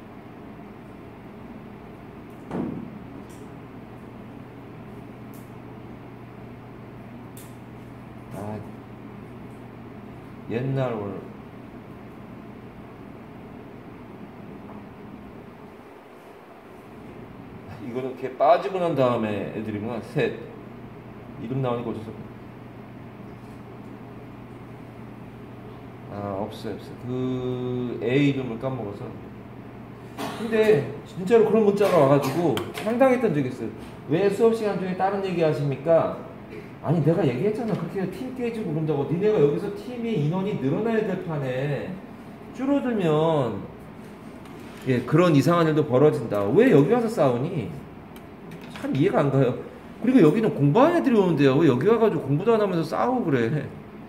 옛날 이거는 이렇게 빠지고 난 다음에 애들이구나. 셋 이름 나오니까 어째서 없어요. 그 애 이름을 까먹어서. 근데 진짜로 그런 문자가 와가지고 상당했던 적이 있어요. 왜 수업 시간 중에 다른 얘기 하십니까? 아니 내가 얘기했잖아. 그렇게 팀 깨지고 그런다고. 니네가 여기서 팀의 인원이 늘어나야 될 판에 줄어들면 그런 이상한 일도 벌어진다. 왜 여기 와서 싸우니? 참 이해가 안 가요. 그리고 여기는 공부하는 애들이 오는데요. 왜 여기 와가지고 공부도 안 하면서 싸우고 그래.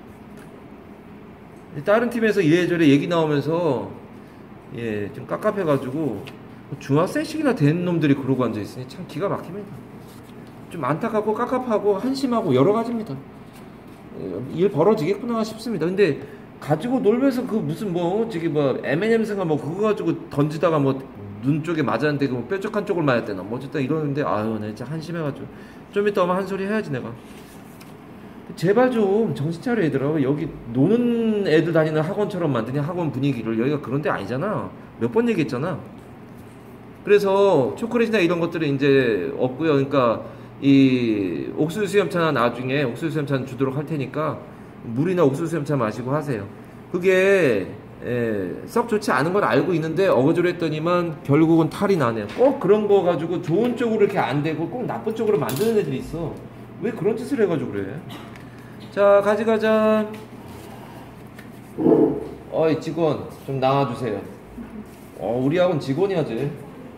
다른 팀에서 이래저래 얘기 나오면서 좀 깝깝해가지고 중학생씩이나 된 놈들이 그러고 앉아있으니 참 기가 막힙니다. 좀 안타깝고 깝깝하고 한심하고 여러 가지입니다. 일 벌어지겠구나 싶습니다. 근데 가지고 놀면서 그 무슨 M&Ms인가 그거 가지고 던지다가 눈 쪽에 맞았는데 그 뾰족한 쪽을 맞았대나 어쨌든 이러는데 나 진짜 한심해가지고 좀 이따 오면 한 소리 해야지 내가. 제발 좀 정신 차려 얘들아. 여기 노는 애들 다니는 학원처럼 만드냐 학원 분위기를. 여기가 그런 데 아니잖아. 몇 번 얘기했잖아. 그래서 초콜릿이나 이런 것들은 이제 없고요. 그러니까 이 옥수수 수염차나 나중에 옥수수 수염차 주도록 할 테니까 물이나 옥수수 수염차 마시고 하세요. 그게 썩 좋지 않은 걸 알고 있는데 어거지로 했더니만 결국은 탈이 나네요. 꼭 그런 거 가지고 좋은 쪽으로 이렇게 안 되고 꼭 나쁜 쪽으로 만드는 애들이 있어. 왜 그런 짓을 해가지고 그래. 자 가자. 어이 직원 좀 나와주세요. 우리 학원 직원이야지.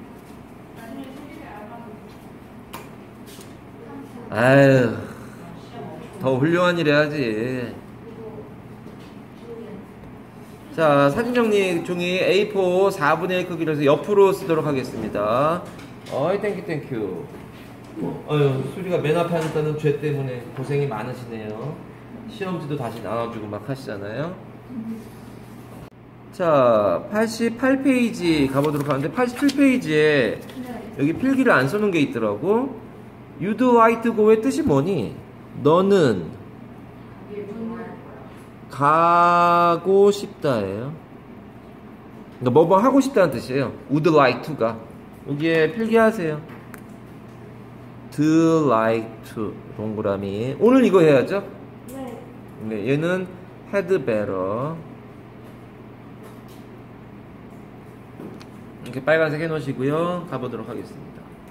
아유 더 훌륭한 일 해야지. 자 사진 정리 종이 A4 4분의 1 크기로 해서 옆으로 쓰도록 하겠습니다. 어이 땡큐. 수리가 맨 앞에 앉았다는 죄 때문에 고생이 많으시네요. 시험지도 다시 나눠주고 막 하시잖아요. 자 88페이지 가보도록 하는데 87페이지에 여기 필기를 안 써놓은 게 있더라고. You'd like to go의 뜻이 뭐니? 너는 가고 싶다예요. 그러니까 뭐 하고 싶다는 뜻이에요. Would like to가. 여기에 필기하세요. Do like to 동그라미. 오늘 이거 해야죠? 네. 얘는 had better. 이렇게 빨간색 해놓으시고요. 가보도록 하겠습니다.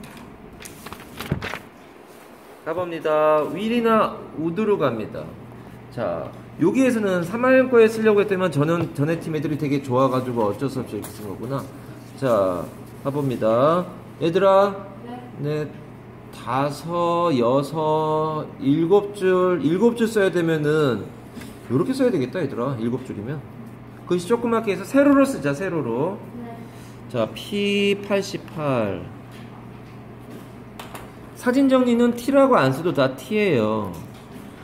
가봅니다. will이나 would로 갑니다. 자, 여기에서는 3학년 거에 쓰려고 했더니 저는 전에 팀 애들이 되게 좋아가지고 어쩔 수 없이 이렇게 쓴 거구나. 자, 가봅니다. 얘들아, 네, 5, 6, 7줄, 7줄 써야 되면은 요렇게 써야 되겠다 얘들아. 7줄이면 글씨 조그맣게 해서 세로로 쓰자. 세로로. 자, P88 사진 정리는 T라고 안 써도 다 T예요.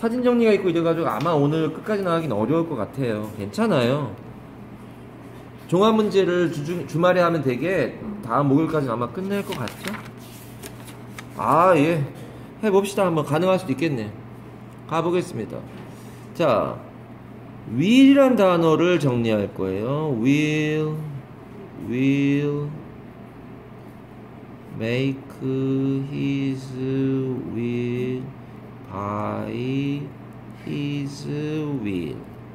사진 정리가 있고 이래가지고 아마 오늘 끝까지 나가긴 어려울 것 같아요. 괜찮아요. 종합 문제를 주말에 하면 되게 다음 목요일까지 아마 끝낼 것 같죠? 아, 예. 해봅시다. 한번 가능할 수도 있겠네. 가보겠습니다. 자, will이란 단어를 정리할 거예요. will make his will by his will.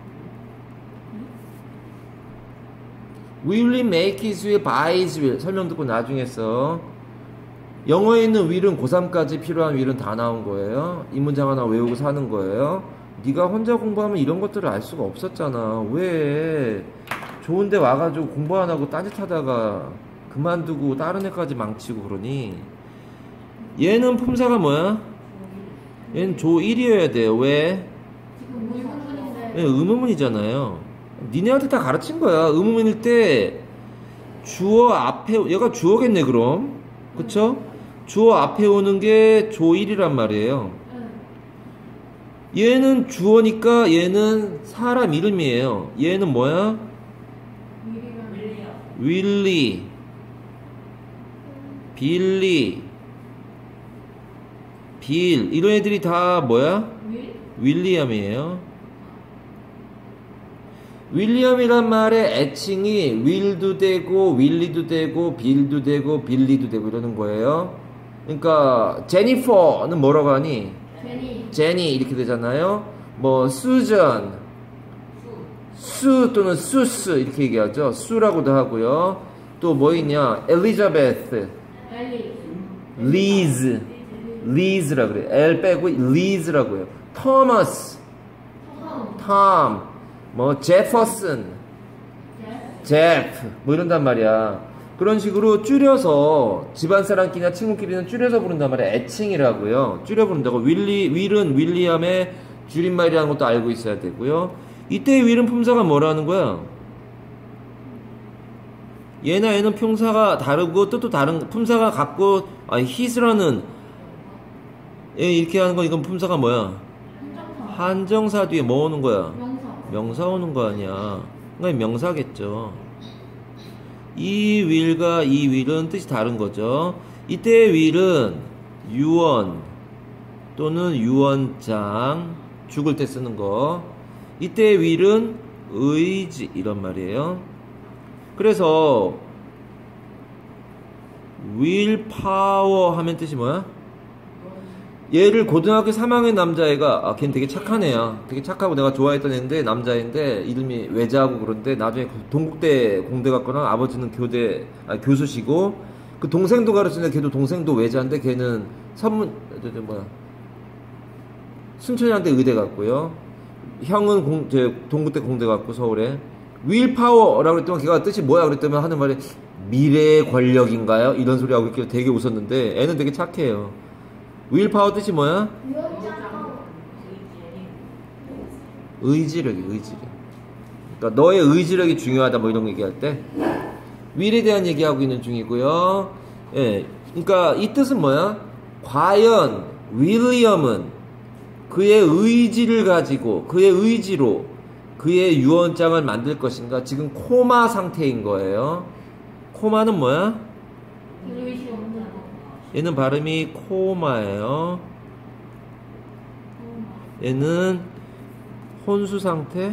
will he make his will by his will. 설명 듣고 나중에 써. 영어에 있는 will은 고3까지 필요한 will은 다 나온 거예요. 이 문장 하나 외우고 사는 거예요. 네가 혼자 공부하면 이런 것들을 알 수가 없었잖아. 왜 좋은데 와가지고 공부 안 하고 딴짓하다가 그만두고 다른 애까지 망치고 그러니. 얘는 품사가 뭐야? 얘는 조1이어야 돼요. 왜? 지금 의문문인데. 얘 의문문이잖아요. 니네한테 다 가르친 거야. 의문문일 때 주어 앞에, 얘가 주어겠네 그럼. 그쵸? 주어 앞에 오는 게 조1이란 말이에요. 얘는 주어니까 얘는 사람 이름이에요. 얘는 뭐야? 윌리, 빌리, 빌, 이런 애들이 다 뭐야? 윌리엄이에요. 윌리엄이란 말의 애칭이 윌도 되고 윌리도 되고 빌도 되고 빌리도 되고 이러는 거예요. 그러니까 제니퍼는 뭐라고 하니? 제니 이렇게 되잖아요. 뭐 수전, 수 또는 수스 이렇게 얘기하죠. 수라고도 하고요. 또 뭐 있냐? 엘리자베스, 리즈, 리즈라 그래. L 빼고 리즈라고 해요. 토머스, 톰, 뭐 제퍼슨, 제프 뭐 이런단 말이야. 그런 식으로 줄여서 집안사람끼리나 친구끼리는 줄여서 부른단 말이야. 애칭이라고요. 줄여 부른다고. 윌은 윌리엄의 줄임말이라는 것도 알고 있어야 되고요. 이때의 윌은 품사가 뭐라는 거야? 얘나 얘는 품사가 다르고 뜻도 다른, 품사가 같고, his라는 얘 이렇게 하는 거 이건 품사가 뭐야? 한정사 뒤에 뭐 오는 거야? 명사 오는 거 아니야. 그러니까 명사겠죠. 이 will과 이 will은 뜻이 다른 거죠. 이때의 will은 유언 또는 유언장, 죽을 때 쓰는 거. 이때의 will은 의지 이런 말이에요. 그래서 willpower 하면 뜻이 뭐야? 얘를 고등학교 3학년 남자애가, 걔는 되게 착한 애야. 되게 착하고 내가 좋아했던 애인데, 남자애인데, 이름이 외자하고 그런데, 나중에 동국대 공대 갔거나, 아버지는 교수시고, 그 동생도 가르치는데, 걔도 동생도 외자인데, 걔는 순천향대 의대 갔고요. 형은 동국대 공대 갔고, 서울에. willpower라고 그랬더니, 걔가 뜻이 뭐야? 그랬더니 하는 말이, 미래의 권력인가요? 이런 소리 하고 있길래 되게 웃었는데, 애는 되게 착해요. willpower 뜻이 뭐야? 의지력이. 그러니까 너의 의지력이 중요하다 뭐 이런 얘기할 때 will에 대한 얘기하고 있는 중이고요. 예, 그러니까 이 뜻은 뭐야? 과연 윌리엄은 그의 의지를 가지고 그의 의지로 그의 유언장을 만들 것인가? 지금 코마 상태인 거예요. 코마는 뭐야? 얘는 발음이 코마예요. 얘는 혼수 상태.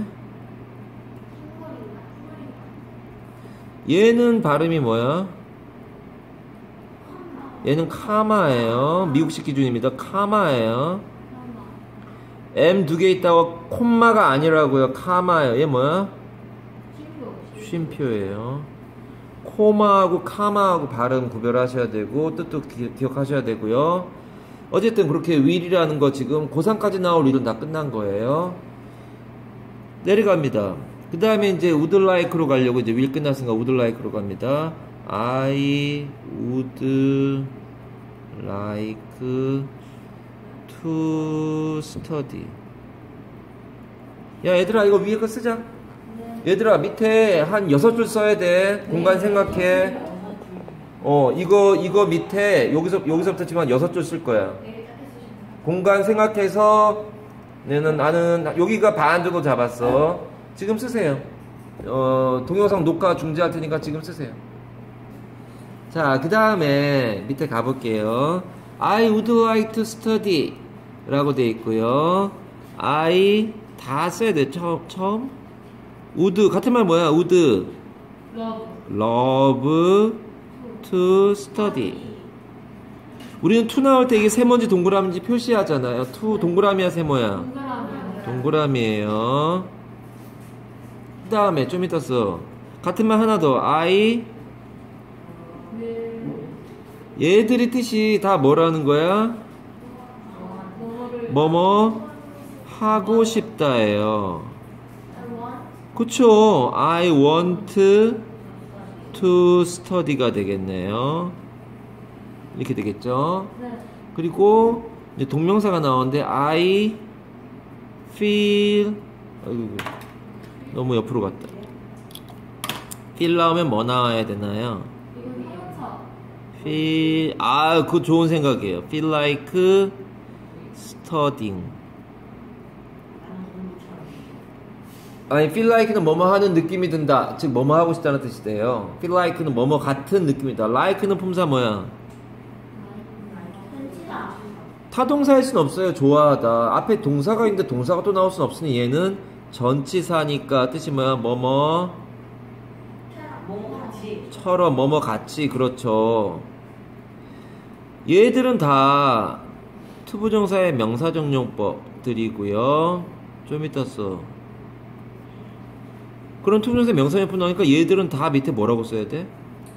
얘는 발음이 뭐야? 얘는 카마예요. 미국식 기준입니다. 카마예요. M 두 개 있다고 콤마가 아니라고요. 카마예요. 얘 뭐야? 쉼표예요. 코마하고 카마하고 발음 구별하셔야 되고 뜻도 기억하셔야 되고요. 어쨌든 그렇게 will이라는 거 지금 고3까지 나올 일은 다 끝난 거예요. 내려갑니다. 그 다음에 이제 would like로 가려고 이제 will 끝났으니까 would like로 갑니다. I would like to study. 야 얘들아 이거 위에 거 쓰자. 얘들아 밑에 한 6줄 써야 돼. 공간 생각해. 이거 밑에 여기서부터 지금 한 6줄 쓸 거야. 공간 생각해서 나는 여기가 반주도 잡았어. 지금 쓰세요. 동영상 녹화 중지할 테니까 지금 쓰세요. 자, 그 다음에 밑에 가볼게요. I would like to study 라고 돼 있고요. I 다 써야 돼. 처음 would 같은 말 뭐야? would love to study. 우리는 to 나올 때 이게 세모인지 동그라미인지 표시하잖아요. to 동그라미야 세모야? 동그라미예요. 그 다음에 좀 이따 써. 같은 말 하나 더. I 얘들이 뜻이 다 뭐라는 거야? 뭐뭐 하고 싶다예요. 그쵸? I want to study가 되겠네요. 이렇게 되겠죠? 그리고 이제 동명사가 나오는데 I feel 아이고, 너무 옆으로 갔다. feel 나오면 뭐 나와야 되나요? feel 그거 좋은 생각이에요. feel like studying. 아니 feel like는 뭐뭐 하는 느낌이 든다. 즉 뭐뭐 하고 싶다는 뜻이래요. feel like는 뭐뭐 같은 느낌이다. like는 품사 뭐야? 타동사일 순 없어요. 좋아하다. 앞에 동사가 있는데 동사가 또 나올 순 없으니 얘는 전치사니까 뜻이 뭐야? 뭐뭐 처럼 뭐뭐 같이. 그렇죠. 얘들은 다 투부정사의 명사정용법들이고요. 좀 이따 써. 그런 투부정사의 명사정용법 나오니까 얘들은 다 밑에 뭐라고 써야 돼?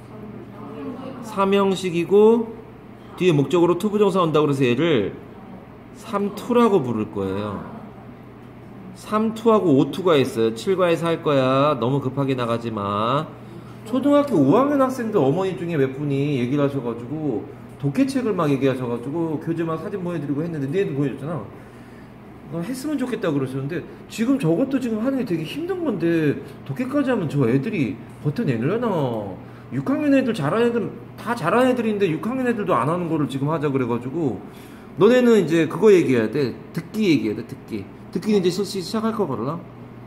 삼형식이고 뒤에 목적으로 투부정사 온다고 그래서 얘를 삼투라고 부를 거예요. 삼투하고 오투가 있어요. 7과에서 할 거야. 너무 급하게 나가지 마. 초등학교 5학년 학생들 어머니 중에 몇 분이 얘기를 하셔가지고 독해책을 막 얘기하셔가지고 교재 막 사진 보여드리고 했는데 니네도 보여줬잖아. 했으면 좋겠다 그러셨는데 지금 저것도 지금 하는 게 되게 힘든 건데 독해까지 하면 저 애들이 버텨내려나. 6학년 애들 잘하는 애들 다 잘하는 애들인데 6학년 애들도 안 하는 거를 지금 하자 그래가지고 너네는 이제 그거 얘기해야 돼. 듣기 얘기해야 돼. 듣기는 이제 시작할 거거든.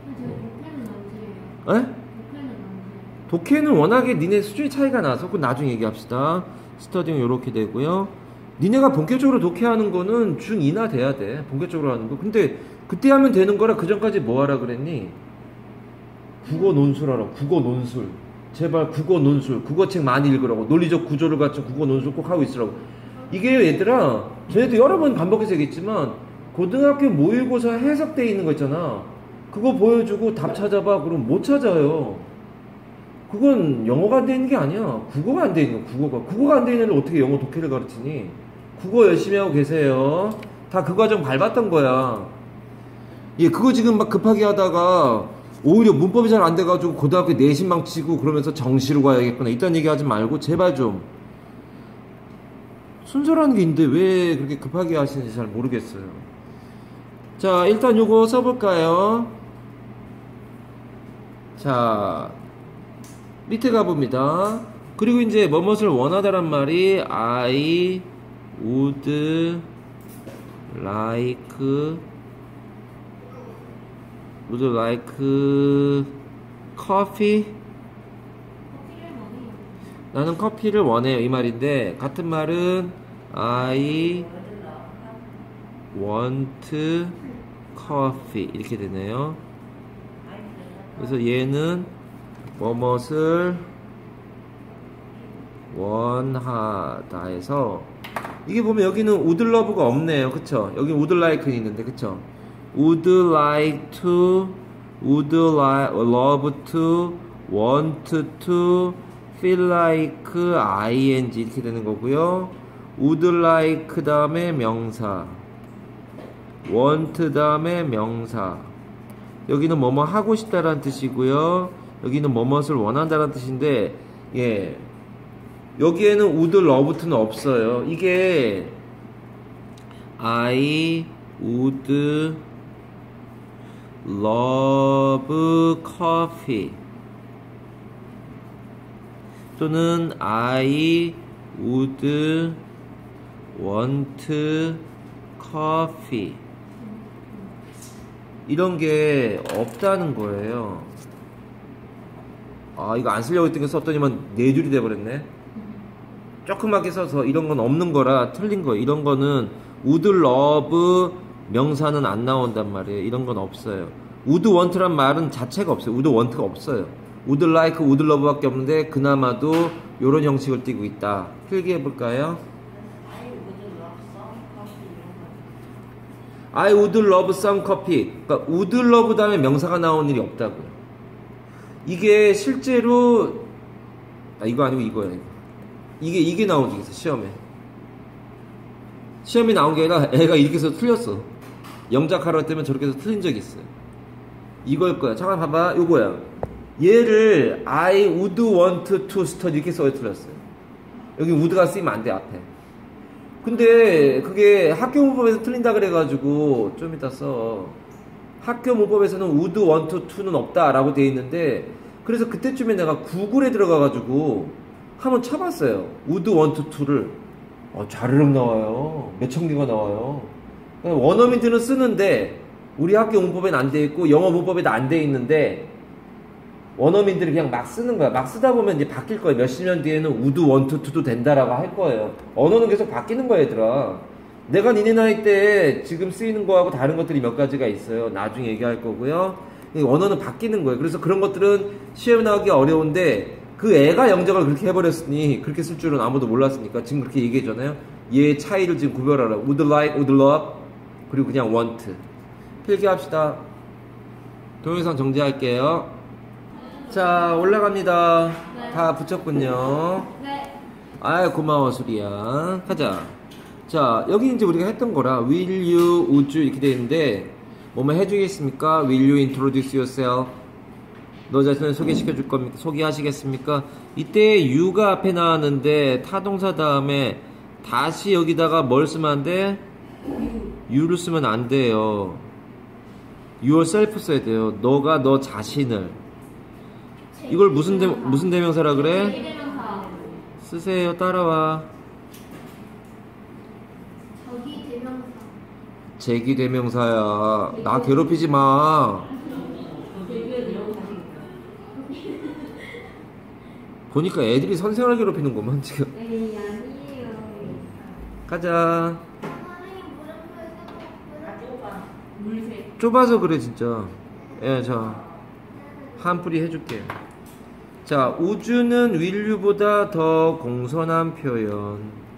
에? 독해는 워낙에 니네 수준이 차이가 나서 그건 나중에 얘기합시다. 스터딩은 이렇게 되고요. 니네가 본격적으로 독해하는 거는 중2나 돼야 돼. 본격적으로 하는 거. 근데 그때 하면 되는 거라 그 전까지 뭐 하라 그랬니? 국어 논술하라. 국어 논술. 제발 국어 논술. 국어책 많이 읽으라고. 논리적 구조를 갖춘 국어 논술 꼭 하고 있으라고. 이게 얘들아, 저희도 여러 번 반복해서 얘기했지만 고등학교 모의고사 해석돼 있는 거 있잖아. 그거 보여주고 답 찾아봐. 그럼 못 찾아요. 그건 영어가 안 돼 있는 게 아니야. 국어가 안 돼 있는 거야. 국어가 안 돼 있는 애를 어떻게 영어 독해를 가르치니? 국어 열심히 하고 계세요. 다 그 과정 밟았던 거야. 예, 그거 지금 막 급하게 하다가 오히려 문법이 잘 안 돼가지고 고등학교 내신망 치고 그러면서 정시로 가야겠구나. 이딴 얘기 하지 말고 제발 좀. 순서라는 게 있는데 왜 그렇게 급하게 하시는지 잘 모르겠어요. 자, 일단 요거 써볼까요? 자, 밑에 가봅니다. 그리고 이제 뭐뭇을 원하다란 말이 I would like coffee. 나는 커피를 원해요 이 말인데 같은 말은 I want coffee 이렇게 되네요. 그래서 얘는 뭐뭇을 원하다 해서 이게 보면 여기는 would love가 없네요. 그쵸? 여기 would like는 있는데 그쵸? would like to, would love to, want to, feel like ing 이렇게 되는 거고요. would like 다음에 명사, want 다음에 명사. 여기는 뭐뭐 하고 싶다라는 뜻이고요. 여기는 뭐뭇을 원한다라는 뜻인데 예. 여기에는 would love to는 없어요. 이게 I would love coffee 또는 I would want coffee 이런 게 없다는 거예요. 아, 이거 안 쓰려고 했던 게 썼더니만 4줄이 돼버렸네. 조그맣게 써서 이런 건 없는 거라 틀린 거예요. 이런 거는 would love 명사는 안 나온단 말이에요. 이런 건 없어요. would want란 말은 자체가 없어요. would want가 없어요. would like, would love 밖에 없는데 그나마도 이런 형식을 띠고 있다. 필기해볼까요? I would love some coffee. 그러니까 would love 다음에 명사가 나온 일이 없다고요. 이게 실제로 이거 아니고 이거예요. 이게 나온 적이 있어. 시험에 나온 게 아니라 애가 이렇게 해서 틀렸어. 영작하러 했다면 저렇게 해서 틀린 적이 있어요. 이걸 거야. 잠깐 봐봐. 요거야. 얘를 I would want to study 이렇게 써야 틀렸어요. 여기 would가 쓰이면 안 돼, 앞에. 근데 그게 학교 문법에서 틀린다 그래가지고 좀 이따 써. 학교 문법에서는 would want to는 없다라고 돼 있는데, 그래서 그때쯤에 내가 구글에 들어가가지고 한번 쳐봤어요. would want to를. 좌르륵 나와요. 몇천 개가 나와요. 원어민들은 쓰는데 우리 학교 문법에는 안 돼 있고 영어 문법에도 안 돼 있는데 원어민들이 그냥 막 쓰는 거야. 막 쓰다 보면 이제 바뀔 거예요. 몇십 년 뒤에는 would want to도 된다라고 할 거예요. 언어는 계속 바뀌는 거야, 얘들아. 내가 니네 나이 때 지금 쓰이는 거하고 다른 것들이 몇 가지가 있어요. 나중에 얘기할 거고요. 언어는 바뀌는 거예요. 그래서 그런 것들은 시험에 나오기 어려운데 그 애가 영작을 그렇게 해버렸으니 그렇게 쓸 줄은 아무도 몰랐으니까 지금 그렇게 얘기해잖아요. 얘의 차이를 지금 구별하라. would like, would love, 그리고 그냥 want. 필기합시다. 동영상 정지할게요. 자, 올라갑니다. 네. 다 붙였군요. 네. 아유, 고마워, 수리야. 가자. 자, 여기 이제 우리가 했던 거라 will you, would you 이렇게 돼 있는데 뭐뭐 해주겠습니까? will you introduce yourself? 너 자신을 소개시켜 줄 겁니까? 소개하시겠습니까? 이때 you가 앞에 나왔는데 타동사 다음에 다시 여기다가 뭘 쓰면 안 돼? you를 쓰면 안 돼요. yourself 써야 돼요. 너가 너 자신을. 이걸 무슨 대명사라 그래? 대명사. 쓰세요. 따라와. 저기 대명사. 제기 대명사야. 나 괴롭히지 마. 보니까 애들이 선생을 괴롭히는구만 지금. 에이, 아니에요. 가자. 선생님 물음표에 물색. 좁아서 그래 진짜. 예, 자 한풀이 해줄게. 자, 우주는 will유보다 더 공손한 표현.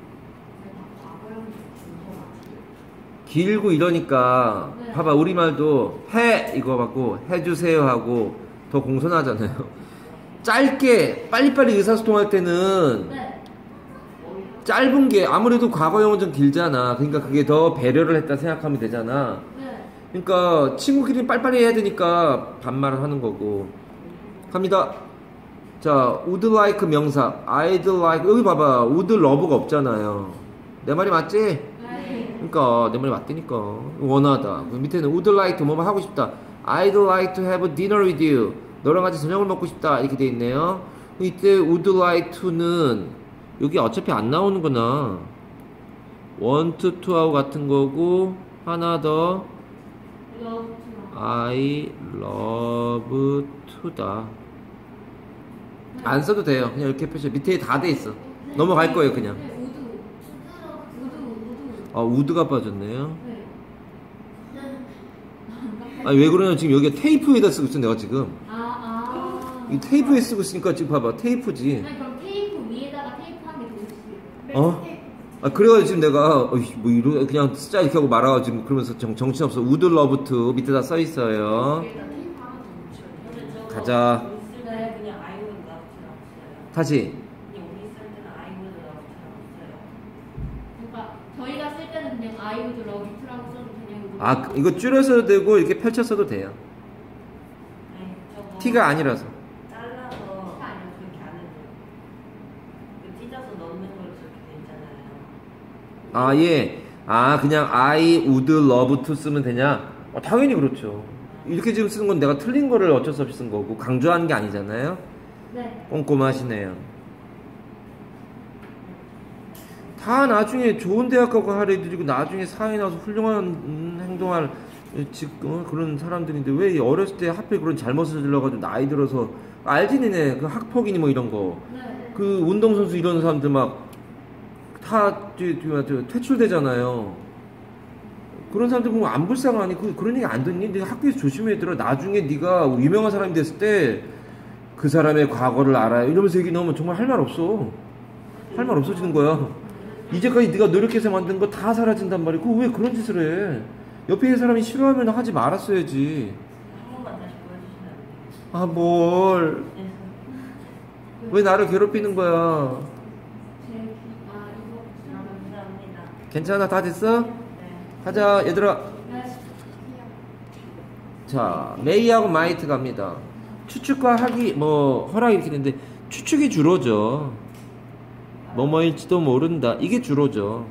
길고 이러니까 네. 봐봐, 우리말도 해 이거 받고 해주세요 하고 더 공손하잖아요. 짧게 빨리빨리 의사소통할 때는 네. 짧은 게 아무래도 과거형은 좀 길잖아. 그러니까 그게 더 배려를 했다 생각하면 되잖아. 네. 그러니까 친구끼리 빨리빨리 해야 되니까 반말을 하는 거고. 갑니다. 자, would like 명사, I'd like. 여기 봐봐, would love가 없잖아요. 내 말이 맞지? 네. 그러니까 내 말이 맞다니까. 원하다. 그 밑에는 would like to 뭐 하고 싶다. I'd like to have dinner with you. 너랑 같이 저녁을 먹고 싶다. 이렇게 돼 있네요. 이때 would like to는 여기 어차피 안 나오는구나. want to하고 같은 거고, 하나 더 I love to다. 안 써도 돼요. 그냥 이렇게 표시. 밑에 다 돼 있어. 넘어갈 거예요, 그냥. 네, 우드. 우드가 빠졌네요. 네. 아니, 왜 그러냐. 지금 여기가 테이프에다 쓰고 있어, 내가 지금. 이 아. 테이프에 쓰고 있으니까 지금 봐봐. 테이프지. 아니, 그럼 테이프 위에다가 테이프 한 개 더 있어요. 어? 아, 그래가지고 지금 내가, 뭐, 이러, 그냥 쓰자 이렇게 하고 말아가지고 지금 그러면서 정신없어. 우드 러브 투 밑에다 써 있어요. 위에다 테이프 하나 더 붙여요. 가자. 우리 쓸 때는 그냥 I would love to라고 써요. 다시. 그냥 우리 쓸 때는 I would love to라고 써요. 그러니까 저희가 쓸 때는 그냥 I would love to라고 써도 그냥 아, 이거 줄여서도 되고, 이렇게 펼쳐서도 돼요. 아니, 저거 T가 아니라서. 잘라서 T가 아니라서. 그렇게 안 해도 그 찢어서 넣는 걸 저렇게 돼 있잖아요. 아, 예. 아, 그냥 I would love to 쓰면 되냐? 당연히 그렇죠. 이렇게 지금 쓰는 건 내가 틀린 거를 어쩔 수 없이 쓴 거고, 강조하는 게 아니잖아요. 네. 꼼꼼하시네요. 다 나중에 좋은 대학 가고 할 애들이고, 나중에 사회 나와서 훌륭한 행동할 지금 그런 사람들인데 왜 어렸을 때 하필 그런 잘못을 저질러가지고 나이 들어서 알지 니네 그 학폭이니 뭐 이런 거 그 운동선수 이런 사람들 막 다 퇴출되잖아요. 그런 사람들 보면 안 불쌍하니 그런 얘기 안 듣니? 네가 학교에서 조심해야 들어. 나중에 네가 유명한 사람이 됐을 때 그 사람의 과거를 알아요 이러면서 얘기 나오면 정말 할 말 없어. 할 말 없어지는 거야. 이제까지 네가 노력해서 만든 거 다 사라진단 말이야. 왜 그런 짓을 해? 옆에 있는 사람이 싫어하면 하지 말았어야지. 한 번만 다시 보여주시면 아, 뭘. 왜 나를 괴롭히는 거야? 감사합니다. 괜찮아? 다 됐어? 네. 가자, 얘들아. 자, 메이하고 마이트 갑니다. 추측과 하기, 허락 이렇게 되는데, 추측이 주로죠. 뭐뭐일지도 모른다. 이게 주로죠.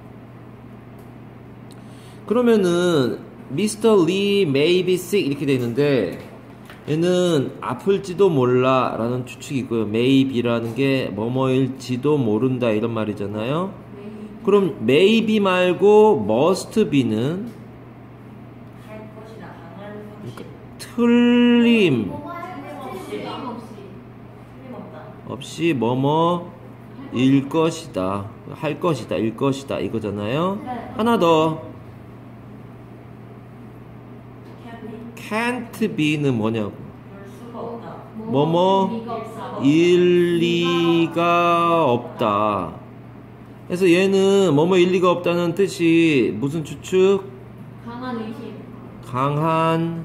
그러면은 Mr. Lee may be sick 이렇게 돼 있는데 얘는 아플지도 몰라 라는 추측이고요. may be라는 게 뭐뭐일지도 모른다 이런 말이잖아요. 그럼 may be 말고 must be는 할 것이다. 강한 확신. 틀림 틀림없다. 없이 뭐뭐일 것이다, 할 것이다, 일 것이다 이거잖아요. 하나 더 can't be는 뭐냐고. 볼 수가 없다. 뭐뭐 일리가 없다. 그래서 얘는 뭐뭐 일리가 없다는 뜻이 무슨 추측? 강한 의심. 강한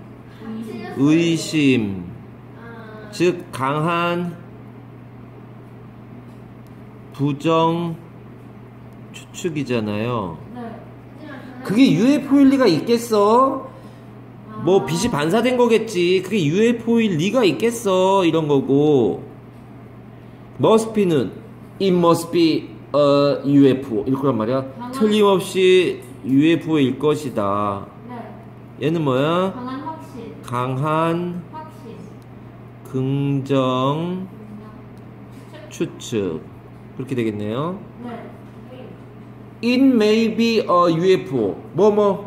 의심. 즉 강한 부정 추측이잖아요. 그게 UFO일 리가 있겠어? 뭐 빛이 반사된 거겠지. 그게 UFO일 리가 있겠어? 이런 거고. must be는 it must be a UFO 이럴 거란 말이야. 틀림없이 UFO일 것이다. 얘는 뭐야? 강한 확신. 강한 확신. 긍정 추측. 그렇게 되겠네요. 네. It may be a UFO. 뭐?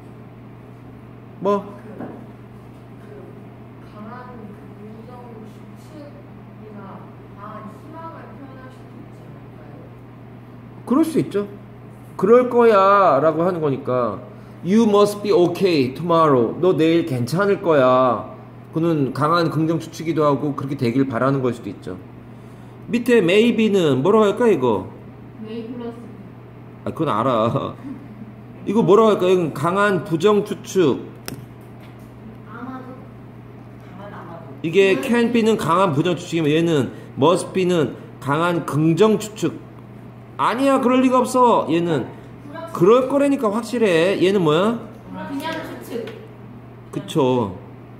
강한 긍정 추측이나 강한 희망을 표현할 수도 있지 않을까요? 그럴 수 있죠. 그럴 거야 라고 하는 거니까 You must be okay tomorrow. 너 내일 괜찮을 거야. 그는 강한 긍정 추측이기도 하고 그렇게 되길 바라는 걸 수도 있죠. 밑에 maybe는 뭐라고 할까 이거? 웨이 플러스. 아 그건 알아. 이거 뭐라고 할까? 이건 강한 부정 추측. 아마도. 강한 아마도. 이게 can be는 강한 부정 추측이면 얘는 must be는 강한 긍정 추측. 아니야 그럴 리가 없어. 얘는 그럴 거라니까 확실해. 얘는 뭐야? 그냥 추측. 그쵸.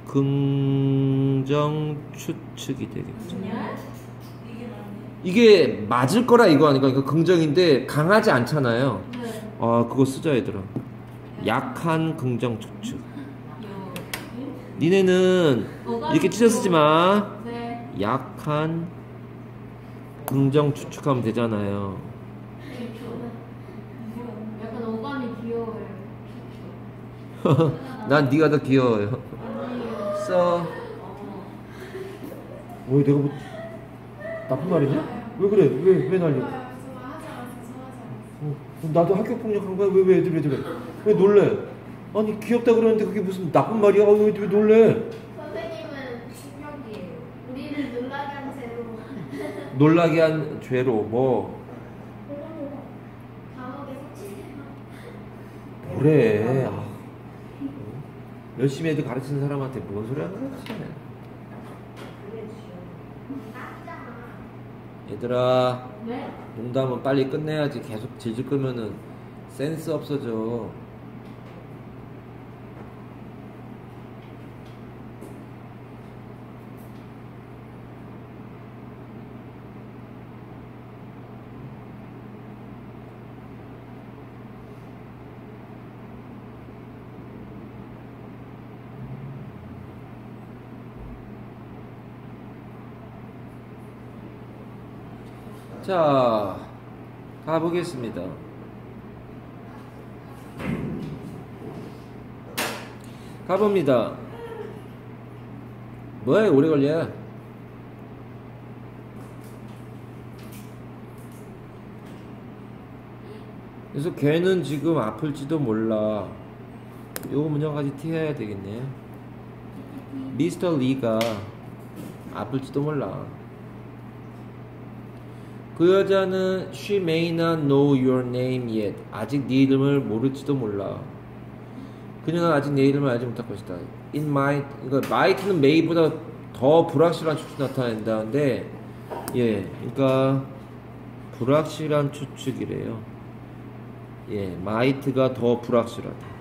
긍정 추측이 되겠죠. 그냥. 이게 맞을 거라 이거 아니까 그러니까 긍정인데 강하지 않잖아요. 네. 아 그거 쓰자 얘들아. 약한 긍정 추측. 니네는 이렇게 찢어 쓰지 마. 네. 약한 긍정 추측하면 되잖아요. 약간 어감이 귀여워요. 난 네가 더 귀여워요. 써. 왜 내가 뭐 나쁜 말이냐? 왜 그래? 왜 난리? 좋아하지 않았어. 나도 학교 폭력한 거야? 왜 애들 왜 놀래? 아니 귀엽다 그러는데 그게 무슨 나쁜 말이야? 왜 놀래? 선생님은 충격이에요. 우리를 놀라게 한 채로 놀라게 한 죄로 뭐 감옥에 속치세요. 뭐래? 열심히 애들 가르치는 사람한테 뭔 소리 하는 거야? 얘들아 네? 농담은 빨리 끝내야지. 계속 질질 끌면은 센스 없어져. 자, 가보겠습니다. 가봅니다. 뭐야 오래 걸려. 그래서 걔는 지금 아플지도 몰라. 요거 문장까지 티해야 되겠네. 미스터 리가 아플지도 몰라. 그 여자는 she may not know your name yet. 아직 네 이름을 모를지도 몰라. 그녀는 아직 내 이름을 알지 못할 것이다. It might, 그러니까 might는 may보다 더 불확실한 추측이 나타낸다는데, 예, 그러니까 불확실한 추측이래요. 예, might가 더 불확실하다.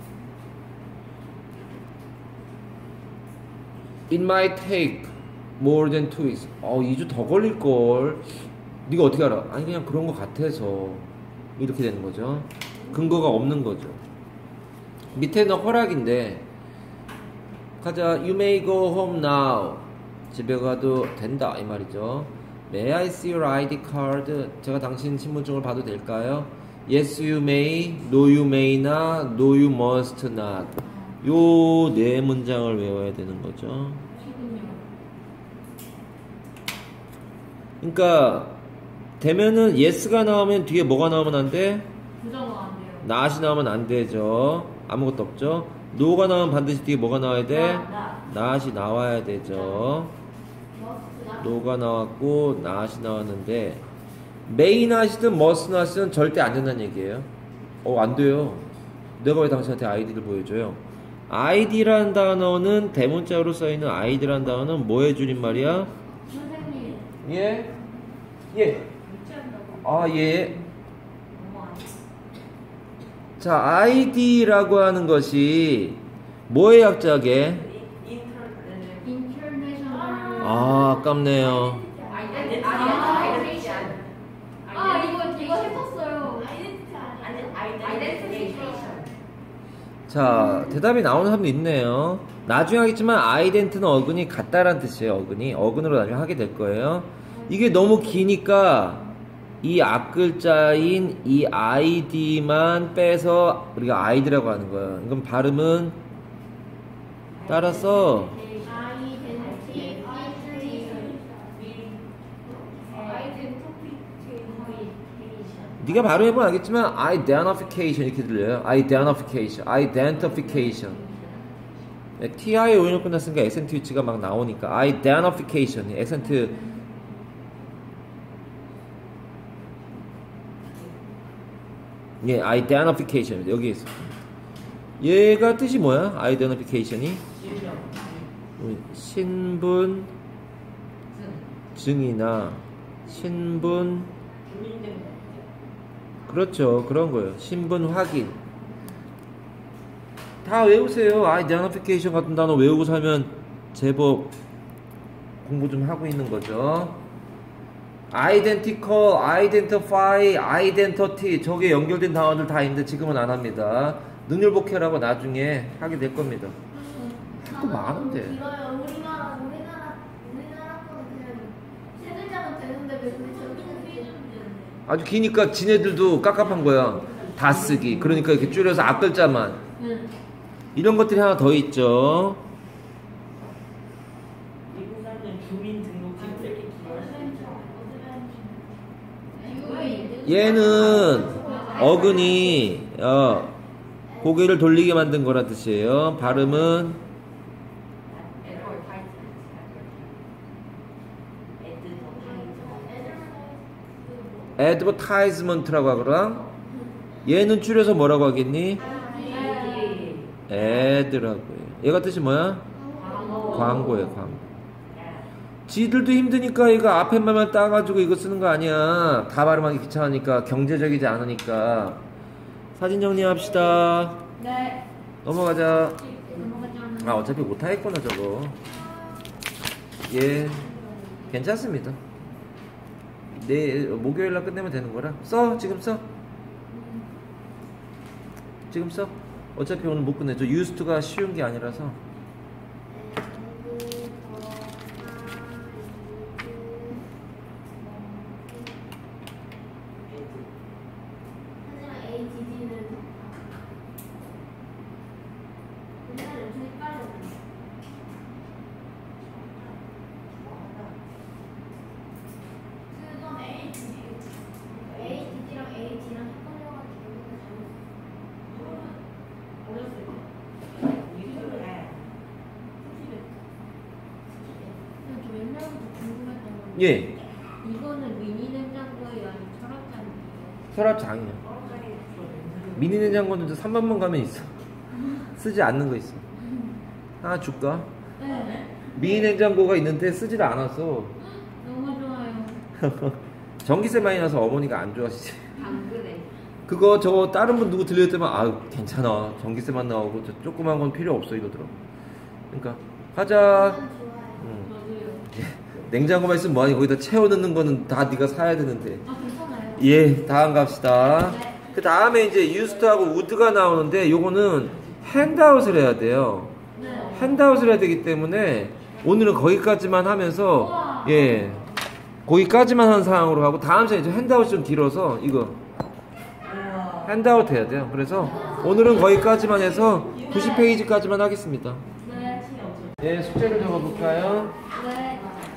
It might take more than 2 weeks. 2주 더 걸릴걸. 네가 어떻게 알아? 아니 그냥 그런 거 같아서 이렇게 되는 거죠. 근거가 없는 거죠. 밑에는 허락인데 가자. You may go home now. 집에 가도 된다 이 말이죠. May I see your ID card? 제가 당신 신분증을 봐도 될까요? Yes you may, no you may not, no you must not. 요 네 문장을 외워야 되는 거죠. 그러니까 되면은 yes가 나오면 뒤에 뭐가 나오면 안 돼? 부정어 안 돼요. not이 나오면 안 되죠. 아무것도 없죠. no가 나오면 반드시 뒤에 뭐가 나와야 돼? not이 나와야 되죠. no가 나왔고 not이 나왔는데 may not이든 must not이든 절대 안 된다는 얘기예요. 안 돼요. 내가 왜 당신한테 아이디를 보여줘요? 아이디라는 단어는 대문자로 써있는 아이디라는 단어는 뭐의 줄임말이야? 선생님. 예? 예. 예. 자, 아이디라고 하는 것이 뭐의 약자게? 인터내셔널. 아깝네요. 이거 했었어요. 자, 대답이 나오는 사람도 있네요. 나중에 하겠지만 아이덴트는 어근이 같다란 뜻이에요. 어근으로 나중에 하게 될 거예요. 이게 너무 기니까 이 앞글자인 이 아이디만 빼서 우리가 아이디라고 하는 거예요. 그럼 발음은 따라서 네가 바로 해보면 알겠지만 identification 이렇게 들려요. identification. TI에 오인으로 끝났으니까 액센트 위치가 막 나오니까 identification 액센트. 예, identification 여기 있어. 얘가 뜻이 뭐야? identification이 신분 증이나 신분, 그렇죠, 그런 거예요. 신분 확인. 다 외우세요. identification 같은 단어 외우고 살면 제법 공부 좀 하고 있는 거죠. identical, identify, identity 저게 연결된 단어들 다 있는데 지금은 안 합니다. 능률복해라고 나중에 하게 될 겁니다. 자꾸 많은데. 길어요. 우리나라 거는 그냥 세 글자면 되는데 왜 그렇게 아주 기니까 지네들도 깝깝한 거야. 다 쓰기. 그러니까 이렇게 줄여서 앞글자만. 이런 것들이 하나 더 있죠. 미국 사람들 주민등록증 이렇게 얘는 어근이 고개를 돌리게 만든 거란 뜻이에요. 발음은 advertisement라고 하거나 얘는 줄여서 뭐라고 하겠니? ad라고 해요. 얘가 뜻이 뭐야? 광고예요, 광고. 지들도 힘드니까 이거 앞에 말만 따가지고 이거 쓰는 거 아니야. 다 발음하기 귀찮으니까, 경제적이지 않으니까. 사진 정리합시다. 네. 넘어가자. 어차피 못하겠구나 저거. 예, 괜찮습니다. 목요일날 끝내면 되는 거라. 써, 지금 써. 지금 써. 어차피 오늘 못 끝내. 저 used to가 쉬운 게 아니라서. 하지만 ADD는 예, 이거는 미니 냉장고예요, 아니면 서랍장이에요? 서랍장이요. 미니 냉장고는 3만 번 가면 있어. 쓰지 않는 거 있어. 하나 줄까? 네. 미니 냉장고가 있는데 쓰지를 않았어. 너무 좋아요. 전기세 많이 나서 어머니가 안 좋아하시지. 안 그래. 그거 저거 다른 분 누구 들려드리면 아 괜찮아 전기세만 나오고 저 조그만 건 필요 없어 이러더라고. 그러니까 가자. 좋아요. 저도요. 냉장고만 있으면 뭐하니 거기다 채워 넣는 거는 다 네가 사야 되는데. 아, 괜찮아요. 예, 다음 갑시다. 네. 그 다음에 이제 유스트하고 우드가 나오는데 요거는 핸드아웃을 해야 돼요. 네. 핸드아웃을 해야 되기 때문에 오늘은 거기까지만 하면서 예 거기까지만 하는 상황으로 하고 다음 시간에 이제 핸드아웃이 좀 길어서 이거 핸드아웃 해야 돼요. 그래서 오늘은 거기까지만 해서 90페이지까지만 하겠습니다. 네. 예, 숙제를 적어볼까요? 네.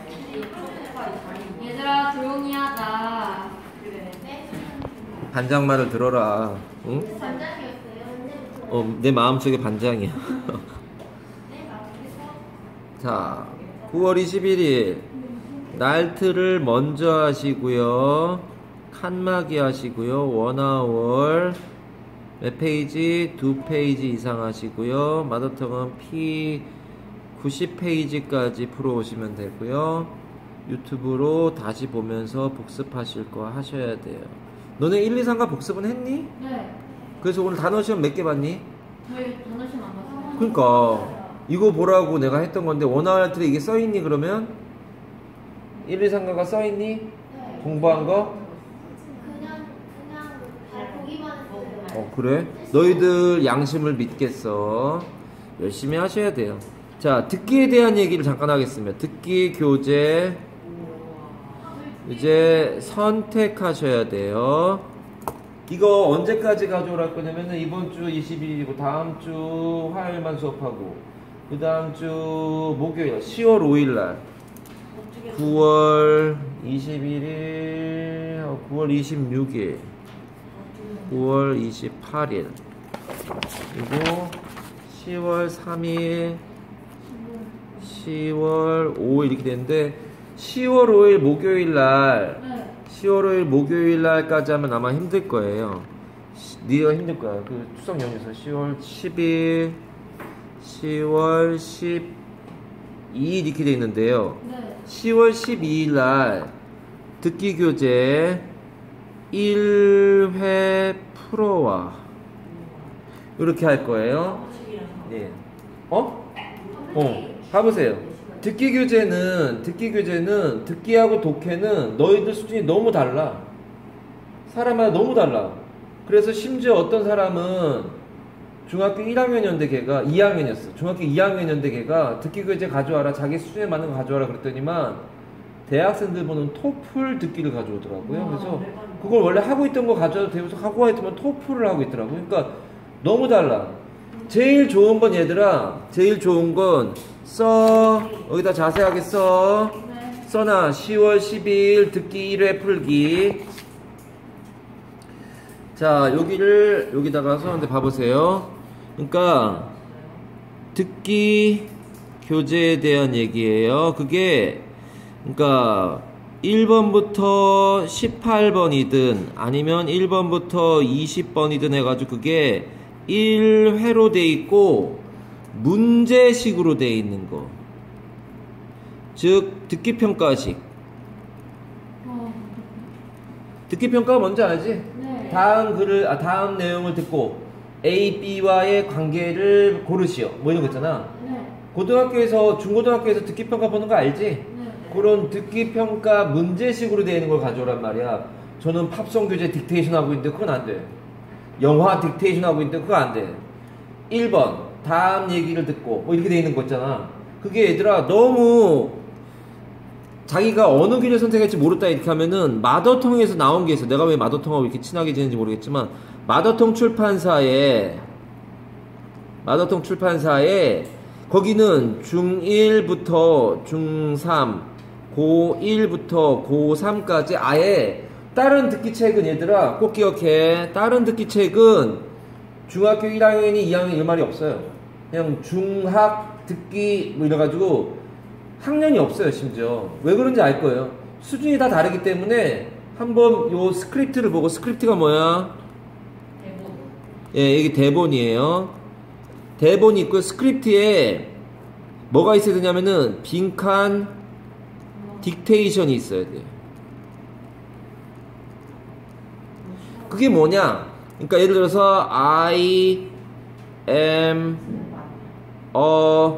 얘들아, 조용히 하자. 네. 반장 말을 들어라. 응? 반장이었어요. 내 마음속에 반장이야. 자, 9월 21일 날트를 먼저 하시고요. 칸막이 하시고요. 원아월 몇 페이지? 2페이지 이상 하시고요. 마더텅은 P 90페이지까지 풀어오시면 되고요. 유튜브로 다시 보면서 복습하실 거 하셔야 돼요. 너네 1, 2, 3과 복습은 했니? 네. 그래서 오늘 단어 시험 몇 개 봤니? 저희 단어 시험 안 봤어요. 그러니까 이거 보라고 내가 했던 건데 원아웃에 이게 써있니 그러면? 1, 2, 3과가 써있니? 네. 공부한 거? 그냥 잘 보기만 했어요. 그래? 너희들 양심을 믿겠어. 열심히 하셔야 돼요. 자, 듣기에 대한 얘기를 잠깐 하겠습니다. 듣기 교재 이제 선택하셔야 돼요. 이거 언제까지 가져오라 거냐면은 이번 주 21일이고 다음 주 화요일만 수업하고 그 다음 주 목요일 10월 5일날 9월 21일 9월 26일 9월 28일 그리고 10월 3일 10월 5일 이렇게 되는데 10월 5일 목요일날 네. 10월 5일 목요일날까지 하면 아마 힘들 거예요. 네가 힘들 거야. 그 추석 연휴에서 10월 10일 10월 12일 이렇게 돼 있는데요. 네. 10월 12일 날 듣기 교재 1회 풀어와 이렇게 할 거예요. 네. 가보세요. 듣기 교재는 듣기하고 독해는 너희들 수준이 너무 달라. 사람마다 너무 달라. 그래서 심지어 어떤 사람은 중학교 1학년이었는데 걔가 2학년이었어. 중학교 2학년이었는데 걔가 듣기 교재 가져와라. 자기 수준에 맞는 거 가져와라 그랬더니만 대학생들 보는 토플 듣기를 가져오더라고요. 그래서 그걸 원래 하고 있던 거 가져와도 되면서 하고 있더만 토플을 하고 있더라고요. 그러니까 너무 달라. 제일 좋은 건 얘들아, 제일 좋은 건 써. 여기다 자세하게 써. 써놔. 10월 12일 듣기 1회 풀기. 자, 여기다가 써는데 봐보세요. 그러니까 듣기 교재에 대한 얘기예요. 그게 그러니까 1번부터 18번이든 아니면 1번부터 20번이든 해가지고 그게 1회로 돼 있고 문제식으로 돼 있는 거. 즉 듣기 평가식. 듣기 평가가 뭔지 알지? 네. 다음 내용을 듣고 A, B와의 관계를 고르시오. 뭐 이런 거 있잖아. 네. 고등학교에서 중고등학교에서 듣기 평가 보는 거 알지? 네. 그런 듣기 평가 문제식으로 되어 있는 걸 가져오란 말이야. 저는 팝송 교재 딕테이션 하고 있는데 그건 안 돼. 영화 딕테이션 하고 있는데 그거 안 돼. 1번 다음 얘기를 듣고 뭐 이렇게 되어 있는 거 있잖아. 그게 얘들아 너무 자기가 어느 길을 선택할지 모르다 이렇게 하면은 마더텅에서 나온 게 있어. 내가 왜 마더텅하고 이렇게 친하게 지내는지 모르겠지만 마더텅 출판사에 거기는 중1부터 중3 고1부터 고3까지 아예 다른 듣기 책은 얘들아 꼭 기억해. 다른 듣기 책은 중학교 1학년이 2학년 이런 말이 없어요. 그냥 중학 듣기 뭐 이래가지고 학년이 없어요. 심지어 왜 그런지 알 거예요. 수준이 다 다르기 때문에 한번 요 스크립트를 보고, 스크립트가 뭐야? 대본. 예, 여기 대본이에요. 대본이 있고 스크립트에 뭐가 있어야 되냐면은 빈칸 딕테이션이 있어야 돼. 그게 뭐냐? 그러니까 예를 들어서 I am a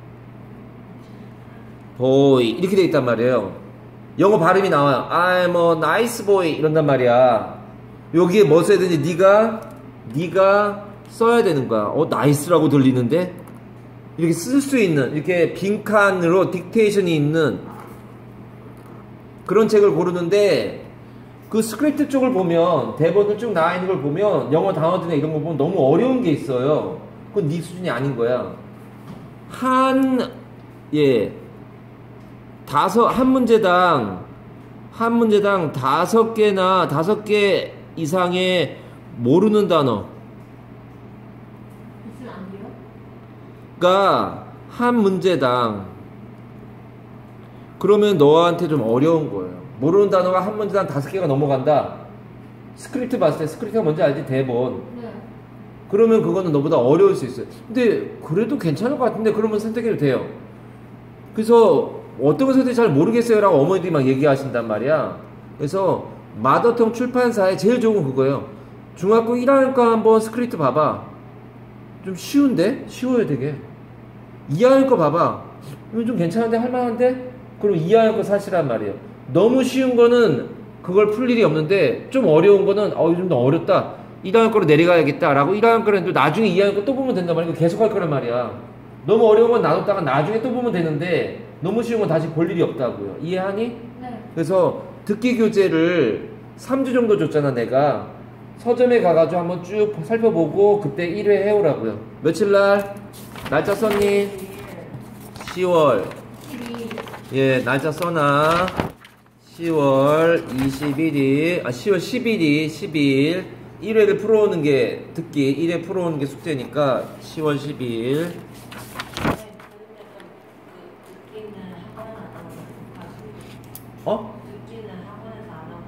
boy 이렇게 돼 있단 말이에요. 영어 발음이 나와요. I'm a nice boy 이런단 말이야. 여기에 뭐 써야 되는지 네가 써야 되는 거야. nice라고 들리는데? 이렇게 쓸 수 있는, 이렇게 빈칸으로 딕테이션이 있는 그런 책을 고르는데, 그 스크립트 쪽을 보면, 대본을 쭉 나와 있는 걸 보면, 영어 단어들이나 이런 거 보면 너무 어려운 게 있어요. 그건 네 수준이 아닌 거야. 한 문제당 5개 이상의 모르는 단어. 있으면 안 돼요? 그러니까 한 문제당, 그러면 너한테 좀 어려운 거예요. 모르는 단어가 한 문제당 5개가 넘어간다. 스크립트 봤을 때, 스크립트가 뭔지 알지? 대본. 네. 그러면 그거는 너보다 어려울 수 있어요. 근데 그래도 괜찮을 것 같은데, 그러면 선택해도 돼요. 그래서 어떤 걸 선택 잘 모르겠어요 라고 어머니들이 막 얘기하신단 말이야. 그래서 마더텅 출판사에 제일 좋은 건 그거예요. 중학교 1학년 거 한번 스크립트 봐봐. 좀 쉬운데? 쉬워요 되게. 2학년 거 봐봐. 이건 좀 괜찮은데? 할만한데? 그럼 2학년 거 사시란 말이에요. 너무 쉬운 거는 그걸 풀 일이 없는데, 좀 어려운 거는 좀 더 어렵다, 1학년 거로 내려가야겠다 라고 1학년 거는 또 나중에 2학년 거 또 보면 된단 말이야. 계속 할 거란 말이야. 너무 어려운 건 놔뒀다가 나중에 또 보면 되는데, 너무 쉬운 건 다시 볼 일이 없다고요. 이해하니? 네. 그래서 듣기 교재를 3주 정도 줬잖아 내가. 서점에 가가지고 한번 쭉 살펴보고 그때 1회 해오라고요. 며칠날? 날짜 썼니? 10월 12. 날짜 써놔. 10월 21일 10월 11일 12일 1회를 풀어오는 게, 듣기 1회 풀어오는 게 숙제니까 10월 12일. 듣기는 학원에서 안 하고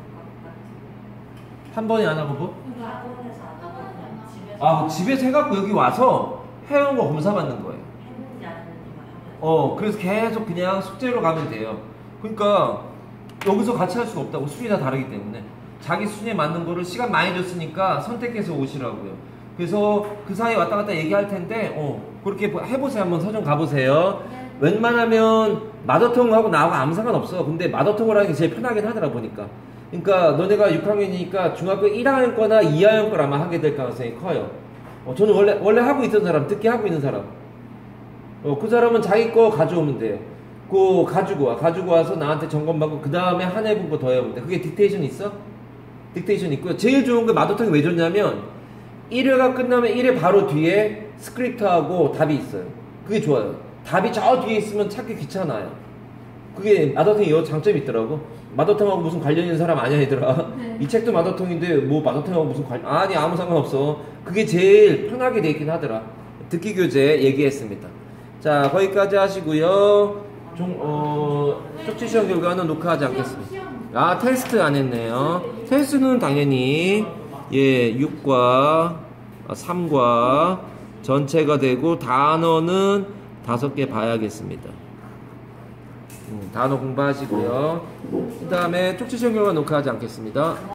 한 번에 안 하고 뭐? 학원에서 안 하고 그냥 집에서 집에서 해갖고 여기 와서 해온 거 검사받는 거예요. 했는지 안 했는지만 하면 그래서 계속 그냥 숙제로 가면 돼요. 그러니까 여기서 같이 할 수가 없다고. 수준이 다 다르기 때문에. 자기 수준에 맞는 거를 시간 많이 줬으니까 선택해서 오시라고요. 그래서 그 사이에 왔다 갔다 얘기할 텐데 그렇게 해보세요. 한번 서점 가보세요. 네. 웬만하면 마더텅하고 나하고 아무 상관없어. 근데 마더텅을 하는 게 제일 편하긴 하더라 보니까. 그러니까 너네가 6학년이니까 중학교 1학년 거나 2학년 걸 아마 하게 될 가능성이 커요. 저는 원래 하고 있던 사람, 듣기 하고 있는 사람, 그 사람은 자기 거 가져오면 돼요. 그거 가지고 와서 나한테 점검받고 그 다음에 한 해 본 거 더 해보면 돼. 그게 딕테이션 있어? 딕테이션 있고요. 제일 좋은 게 마더텅이 왜 좋냐면 1회가 끝나면 1회 바로 뒤에 스크립트하고 답이 있어요. 그게 좋아요. 답이 저 뒤에 있으면 찾기 귀찮아요. 그게 마더텅이 이 장점이 있더라고. 마더텅하고 무슨 관련 있는 사람 아니야 얘들아. 네. 이 책도 마더텅인데 뭐 마더텅하고 무슨 관련, 아니 아무 상관없어. 그게 제일 편하게 돼 있긴 하더라. 듣기 교재 얘기했습니다. 자, 거기까지 하시고요. 쪽지 시험 결과는 녹화하지 않겠습니다. 테스트 안 했네요. 테스트는 당연히 6과 3과 전체가 되고, 단어는 5개 봐야겠습니다. 단어 공부하시고요. 그 다음에 쪽지 시험 결과 녹화하지 않겠습니다.